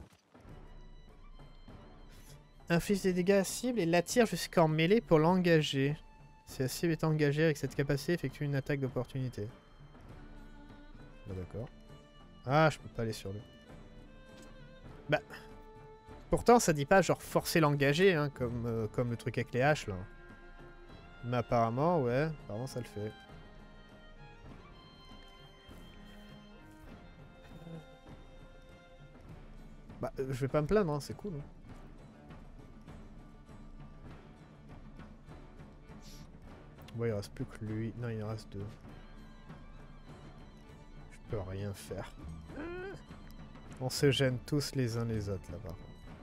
Inflige des dégâts à la cible et l'attire jusqu'en mêlée pour l'engager. Si la cible est engagée avec cette capacité, effectue une attaque d'opportunité. Bah d'accord. Ah, je peux pas aller sur lui. Bah... Pourtant, ça dit pas genre forcer l'engager, hein, comme, euh, comme le truc avec les haches, là. Mais apparemment, ouais, apparemment ça le fait. Bah, euh, je vais pas me plaindre, hein, c'est cool. Hein. Bon, il reste plus que lui. Non, il en reste deux. Je peux rien faire. On se gêne tous les uns les autres, là-bas.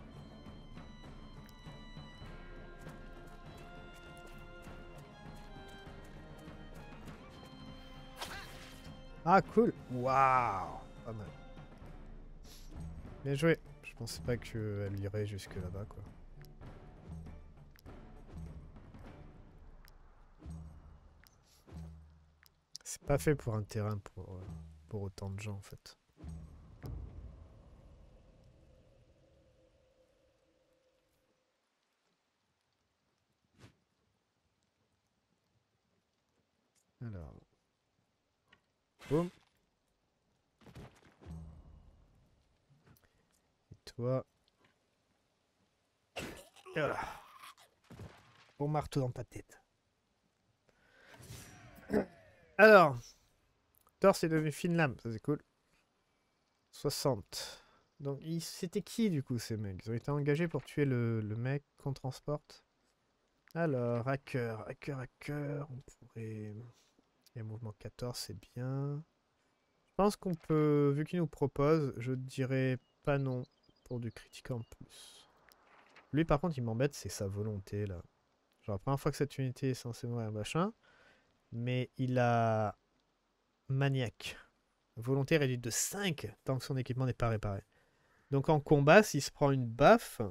Ah, cool. Waouh. Pas mal. Bien joué. Je pensais pas qu'elle irait jusque là-bas, quoi. C'est pas fait pour un terrain pour, euh, pour autant de gens, en fait. Alors... Boum. Et toi... Et voilà. Bon marteau dans ta tête. Alors... Torse est devenu fine lame, ça c'est cool. soixante. Donc, c'était qui, du coup, ces mecs? Ils ont été engagés pour tuer le, le mec qu'on transporte. Alors, hacker, hacker, hacker, on pourrait... Il y a mouvement quatorze, c'est bien. Je pense qu'on peut, vu qu'il nous propose, je dirais pas non pour du critique en plus. Lui, par contre, il m'embête, c'est sa volonté, là. Genre, la première fois que cette unité est censée mourir, machin. Mais il a... Maniaque. Volonté réduite de cinq tant que son équipement n'est pas réparé. Donc en combat, s'il se prend une baffe,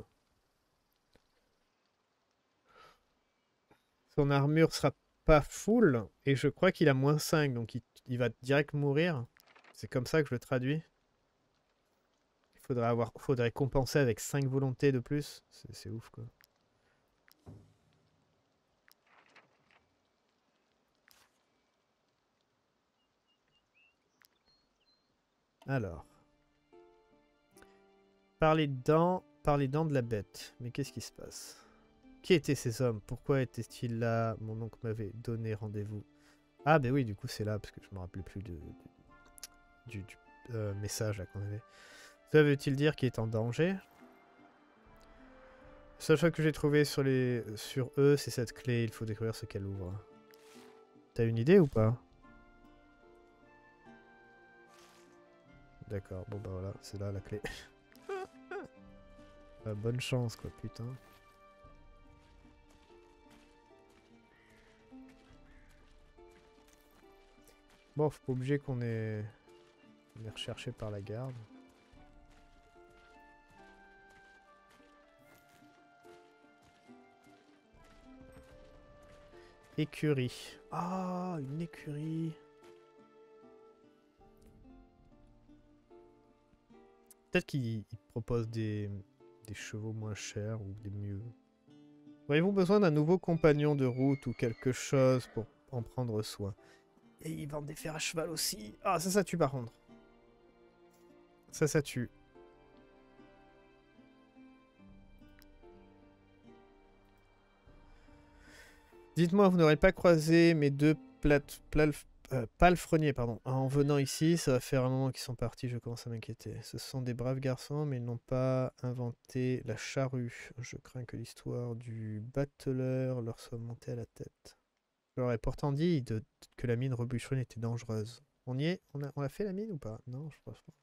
son armure sera pas full, et je crois qu'il a moins cinq, donc il, il va direct mourir. C'est comme ça que je le traduis. Il faudrait, avoir, faudrait compenser avec cinq volontés de plus. C'est ouf, quoi. Alors. Par les dents, par les dents de la bête. Mais qu'est-ce qui se passe? Qui étaient ces hommes? Pourquoi étaient-ils là? Mon oncle m'avait donné rendez-vous. Ah, ben oui, du coup, c'est là, parce que je me rappelais plus de, du, du euh, message qu'on avait. Ça veut-il dire qu'il est en danger? La seule chose que j'ai trouvé sur, les, sur eux, c'est cette clé. Il faut découvrir ce qu'elle ouvre. T'as une idée ou pas? D'accord, bon bah voilà, c'est là la clé. Bah, bonne chance, quoi, putain. Bon, faut pas obliger qu'on est... On est recherché par la garde. Écurie. Ah, une écurie. Peut-être qu'il propose des, des chevaux moins chers ou des mieux. Auriez-vous besoin d'un nouveau compagnon de route ou quelque chose pour en prendre soin? Et ils vendent des fers à cheval aussi. Ah, ça, ça tue par contre. Ça, ça tue. Dites-moi, vous n'aurez pas croisé mes deux plate, plate, Euh, palefrenier, pardon. En venant ici, ça va faire un moment qu'ils sont partis, je commence à m'inquiéter. Ce sont des braves garçons, mais ils n'ont pas inventé la charrue. Je crains que l'histoire du battleur leur soit montée à la tête. Je leur ai pourtant dit de, que la mine rebûcheronne était dangereuse. On y est? On a, on a fait la mine ou pas? Non, je pense pas.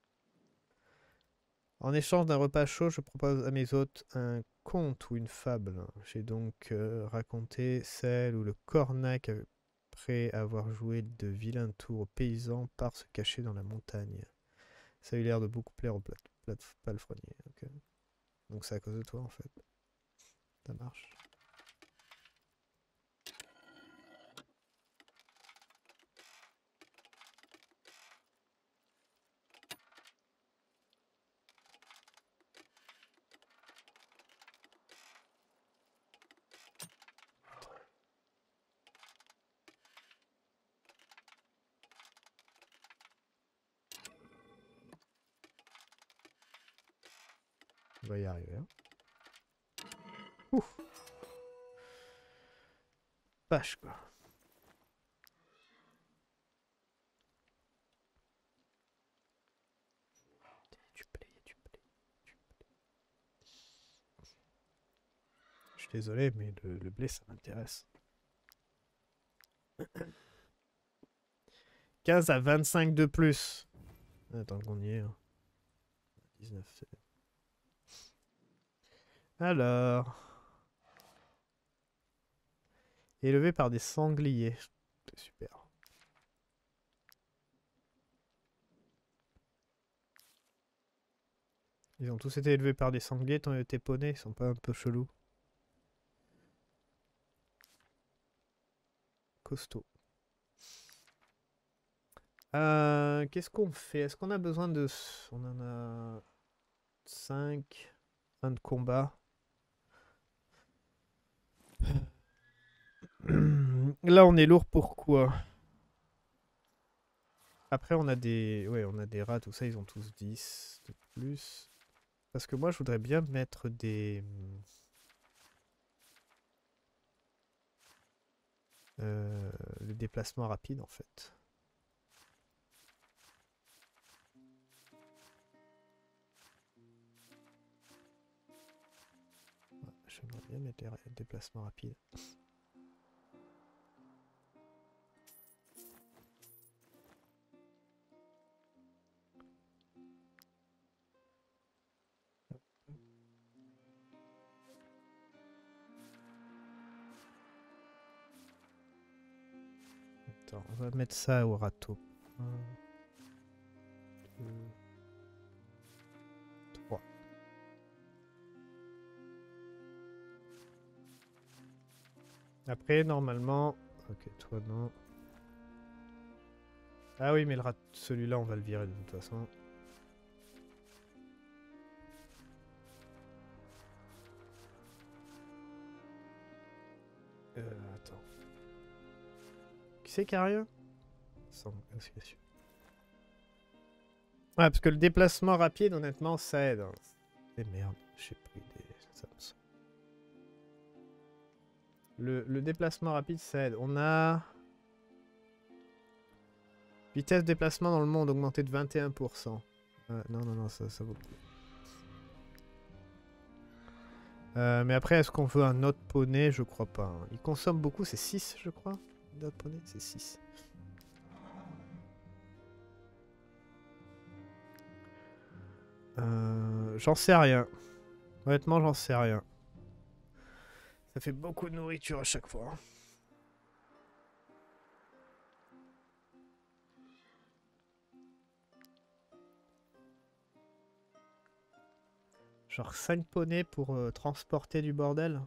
En échange d'un repas chaud, je propose à mes hôtes un conte ou une fable. J'ai donc euh, raconté celle où le cornac, après avoir joué de vilains tours aux paysans, part se cacher dans la montagne. Ça a eu l'air de beaucoup plaire au palefrenier. Okay. Donc c'est à cause de toi en fait. Ça marche. On va y arriver. Hein. Ouf. Vache quoi. Du blé, du blé, du blé. Je suis désolé, mais le, le blé ça m'intéresse. quinze à vingt-cinq de plus. Attends qu'on y est. Hein. dix-neuf, c'est... Alors... Élevé par des sangliers. C'est super. Ils ont tous été élevés par des sangliers, tant tes poneys, ils sont pas un peu chelous. Costaud. Euh, Qu'est-ce qu'on fait? Est-ce qu'on a besoin de... On en a... cinq. un de combat. Là, on est lourd pourquoi? Après, on a des... Ouais, on a des rats, tout ça, ils ont tous dix de plus. Parce que moi, je voudrais bien mettre des... Euh, le déplacement rapide, en fait. Ouais, j'aimerais bien mettre les déplacements rapides. Attends, on va mettre ça au râteau. un, deux, trois. Après, normalement... Ok, toi non. Ah oui, mais le rat... celui-là, on va le virer de toute façon. Euh, attends. Qui c'est qui a rien? Sans association. Ouais, parce que le déplacement rapide, honnêtement, ça aide. Hein. Et merde, j'ai pris des... Ça, le, le déplacement rapide, ça aide. On a... Vitesse de déplacement dans le monde augmentée de vingt et un pour cent. Euh, non, non, non, ça, ça vaut plus. Euh, mais après, est-ce qu'on veut un autre poney? Je crois pas. Hein. Il consomme beaucoup, c'est six, je crois. D'autres poney, c'est six. Euh, j'en sais rien. Honnêtement, j'en sais rien. Ça fait beaucoup de nourriture à chaque fois. Genre cinq poneys pour euh, transporter du bordel.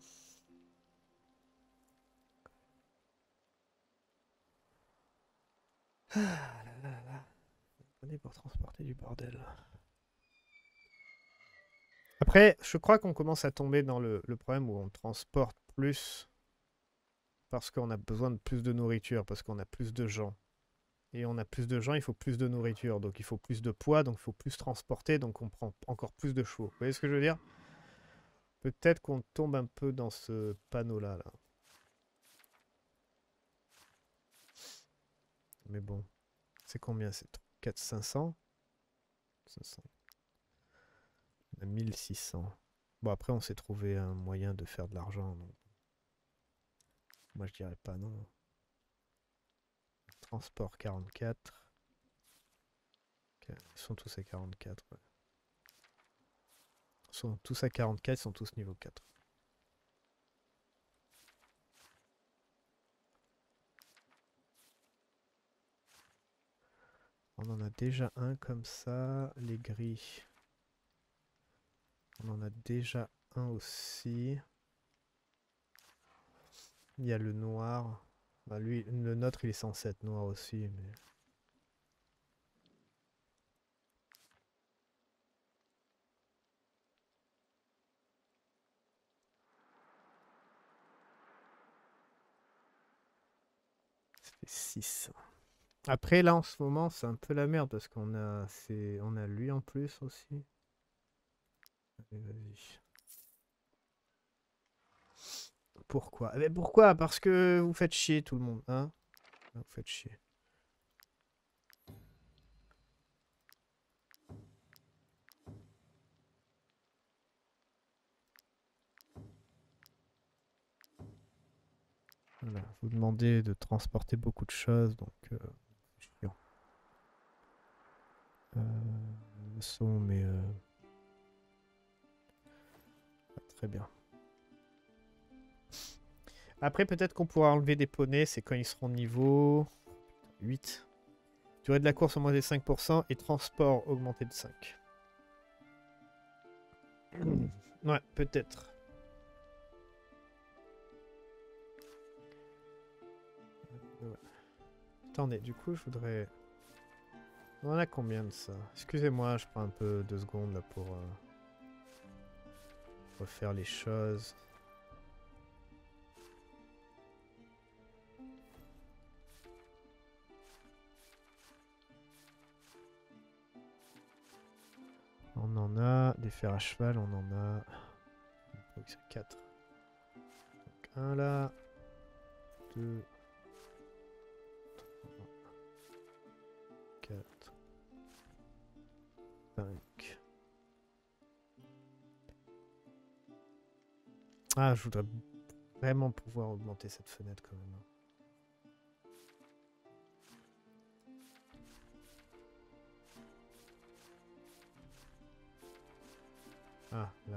Ah là là là. cinq poneys pour transporter du bordel. Après, je crois qu'on commence à tomber dans le, le problème où on transporte plus parce qu'on a besoin de plus de nourriture, parce qu'on a plus de gens. Et on a plus de gens, il faut plus de nourriture. Donc il faut plus de poids, donc il faut plus transporter, donc on prend encore plus de chevaux. Vous voyez ce que je veux dire? Peut-être qu'on tombe un peu dans ce panneau-là. Là. mais bon. C'est combien? C'est quatre cinq cents? cinq cents. On a mille six cents. Bon, après, on s'est trouvé un moyen de faire de l'argent. Donc... Moi, je dirais pas non. Transport quarante-quatre. Okay. Ils sont tous à quarante-quatre. Ouais. Ils sont tous à quarante-quatre, ils sont tous niveau quatre. On en a déjà un comme ça. Les gris. On en a déjà un aussi. Il y a le noir. Bah lui, le nôtre, il est censé être noir aussi, mais... Ça fait six. Après, là, en ce moment, c'est un peu la merde, parce qu'on a, c'est, on a lui en plus aussi. Allez, vas-y. Pourquoi? Mais pourquoi? Parce que vous faites chier tout le monde, hein? Vous faites chier. Voilà, vous demandez de transporter beaucoup de choses, donc euh, c'est chiant. Euh, son, mais euh, très bien. Après, peut-être qu'on pourra enlever des poneys, c'est quand ils seront niveau huit. Durée de la course augmentée de cinq pour cent et transport augmenté de cinq. Ouais, peut-être. Ouais. Attendez, du coup, je voudrais... On en a combien de ça? Excusez-moi, je prends un peu deux secondes là pour euh, refaire les choses. On en a des fers à cheval, on en a quatre. Donc un là, deux, trois, quatre, cinq. Ah, je voudrais vraiment pouvoir augmenter cette fenêtre quand même. Ah, là.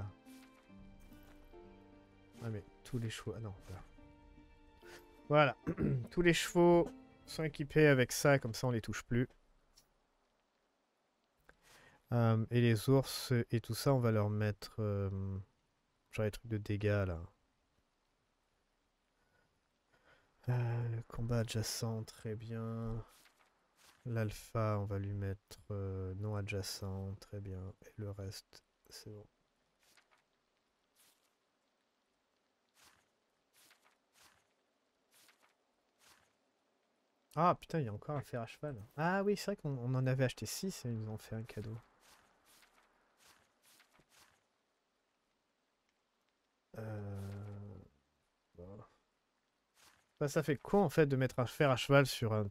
Ah mais tous les chevaux... Ah non, là. Voilà. Tous les chevaux sont équipés avec ça, comme ça on les touche plus. Euh, et les ours et tout ça, on va leur mettre... Euh, genre les trucs de dégâts, là. Euh, combat adjacent, très bien. L'alpha, on va lui mettre euh, non adjacent, très bien. Et le reste, c'est bon. Ah putain, il y a encore un fer à cheval. Ah oui, c'est vrai qu'on on en avait acheté six et ils nous ont fait un cadeau. Euh... Bon. Bah, ça fait con en fait de mettre un fer à cheval sur un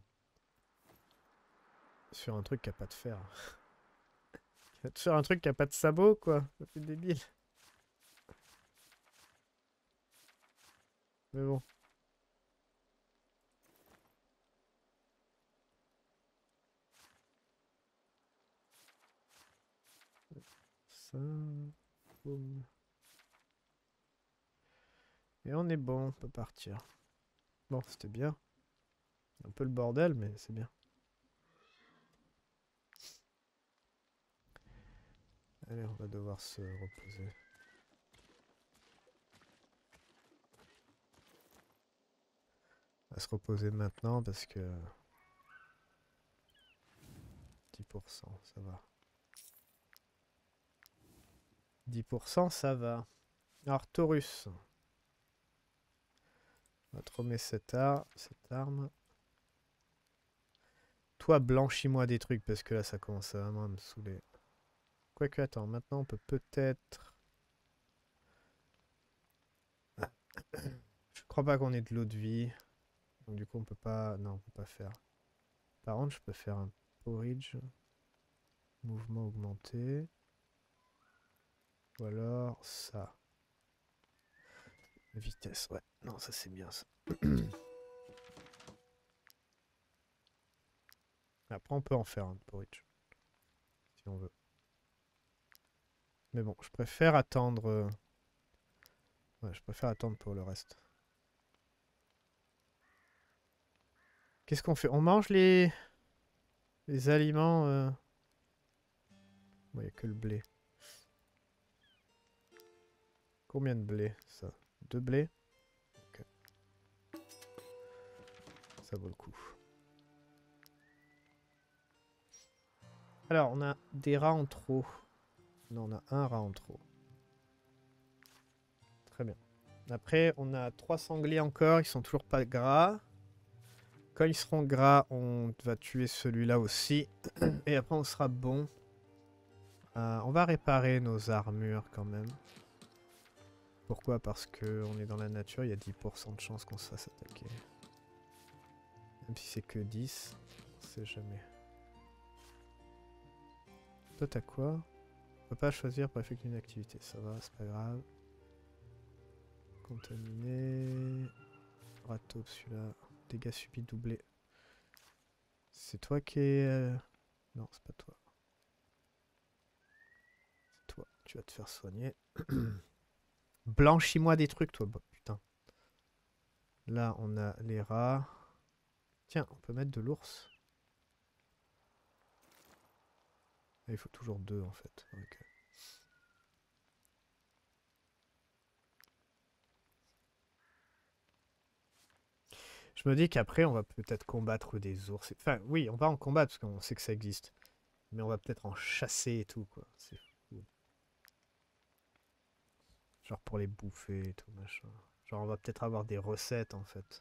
sur un truc qui a pas de fer. Sur un truc qui a pas de sabot quoi. Ça fait débile. Mais bon. Ça. Boum. Et on est bon, on peut partir. Bon, c'était bien. Un peu le bordel, mais c'est bien. Allez, on va devoir se reposer. On va se reposer maintenant parce que... dix pour cent, ça va. dix pour cent, ça va. Alors, Taurus. On va te remettre cette, ar cette arme. Toi, blanchis-moi des trucs parce que là, ça commence à vraiment à me saouler. Quoique, attends, maintenant, on peut peut-être... Je crois pas qu'on ait de l'eau de vie. Donc, du coup, on peut pas... Non, on peut pas faire. Par contre, je peux faire un porridge. Mouvement augmenté. Ou alors ça. Vitesse, ouais. Non, ça c'est bien ça. Après, on peut en faire un porridge. Si on veut. Mais bon, je préfère attendre... euh, Ouais, je préfère attendre pour le reste. Qu'est-ce qu'on fait? On mange les... Les aliments... euh... Bon, il n'y a que le blé. Combien de blé, ça? Deux blés? Ok. Ça vaut le coup. Alors, on a des rats en trop. Non, on a un rat en trop. Très bien. Après, on a trois sangliers encore. Ils sont toujours pas gras. Quand ils seront gras, on va tuer celui-là aussi. Et après, on sera bon. Euh, on va réparer nos armures quand même. Pourquoi? Parce que on est dans la nature, il y a dix pour cent de chance qu'on se fasse attaquer. Même si c'est que dix, on sait jamais. Toi, t'as quoi? On peut pas choisir pour effectuer une activité. Ça va, c'est pas grave. Contaminé. Râteau, celui-là. Dégâts subis doublés. C'est toi qui es... Euh... Non, c'est pas toi. C'est toi. Tu vas te faire soigner. Blanchis-moi des trucs, toi. Bah, putain. Là, on a les rats. Tiens, on peut mettre de l'ours. Ah, il faut toujours deux, en fait. Ok. Je me dis qu'après, on va peut-être combattre des ours. Enfin, oui, on va en combattre parce qu'on sait que ça existe. Mais on va peut-être en chasser et tout, quoi. C'est fou. Genre pour les bouffer et tout, machin. Genre, on va peut-être avoir des recettes, en fait.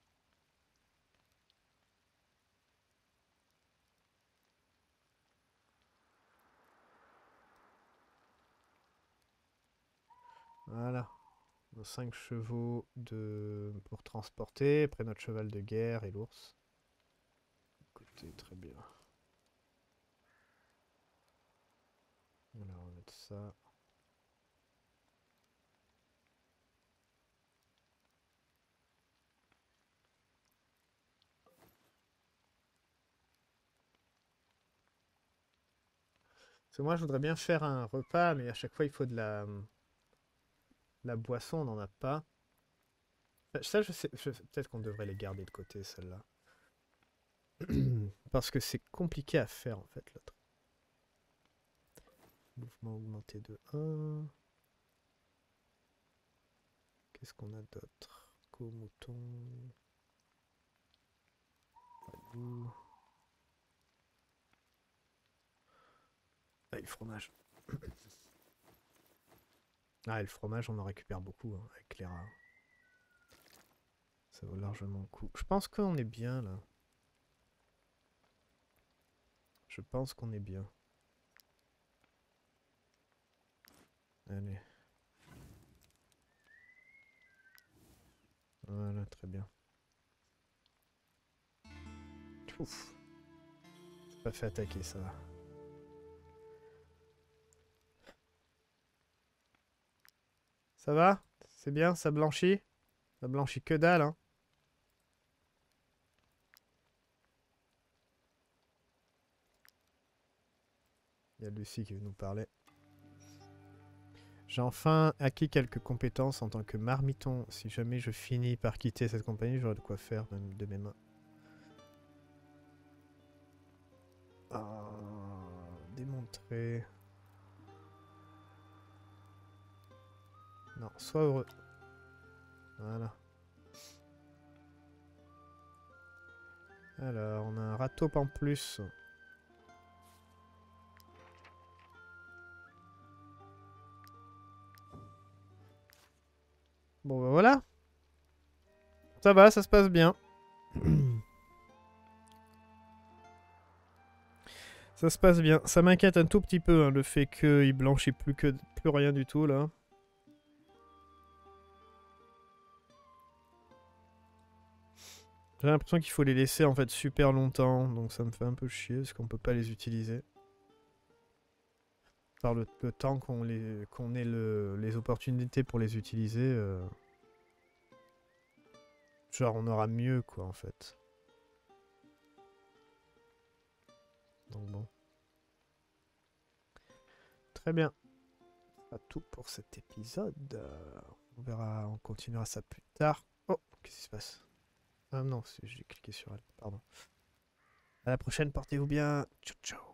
Voilà. Nos cinq chevaux de... pour transporter. Après notre cheval de guerre et l'ours. Écoutez, très bien. Voilà, on va mettre ça. Parce que moi, je voudrais bien faire un repas, mais à chaque fois, il faut de la, la boisson, on n'en a pas. Ça, je sais, je- peut-être qu'on devrait les garder de côté, celle-là. Parce que c'est compliqué à faire, en fait, l'autre. Mouvement augmenté de un. Qu'est-ce qu'on a d'autre? Co-mouton. Ragoût. Ah, et le fromage. Ah, et le fromage, on en récupère beaucoup hein, avec les rats. Ça vaut largement le coup. Je pense qu'on est bien, là. Je pense qu'on est bien. Allez. Voilà, très bien. Ouf. C'est pas fait attaquer, ça va. Ça va? C'est bien, ça blanchit? Ça blanchit que dalle, hein. Il y a Lucie qui veut nous parler. J'ai enfin acquis quelques compétences en tant que marmiton. Si jamais je finis par quitter cette compagnie, j'aurai de quoi faire de, de mes mains. Ah, démontrer. Non, sois heureux. Voilà. Alors, on a un râteau en plus. Bon, bah voilà. Ça va, ça se passe bien. Ça se passe bien. Ça m'inquiète un tout petit peu, hein, le fait qu'il blanchit plus, que, plus rien du tout, là. J'ai l'impression qu'il faut les laisser en fait super longtemps, donc ça me fait un peu chier parce qu'on peut pas les utiliser. Par le, le temps qu'on les, qu'on ait le, les opportunités pour les utiliser, euh, genre on aura mieux quoi en fait. Donc bon. Très bien. C'est tout pour cet épisode. Euh, on verra, on continuera ça plus tard. Oh, qu'est-ce qui se passe? Ah non, j'ai cliqué sur elle, pardon. À la prochaine, portez-vous bien. Ciao, ciao.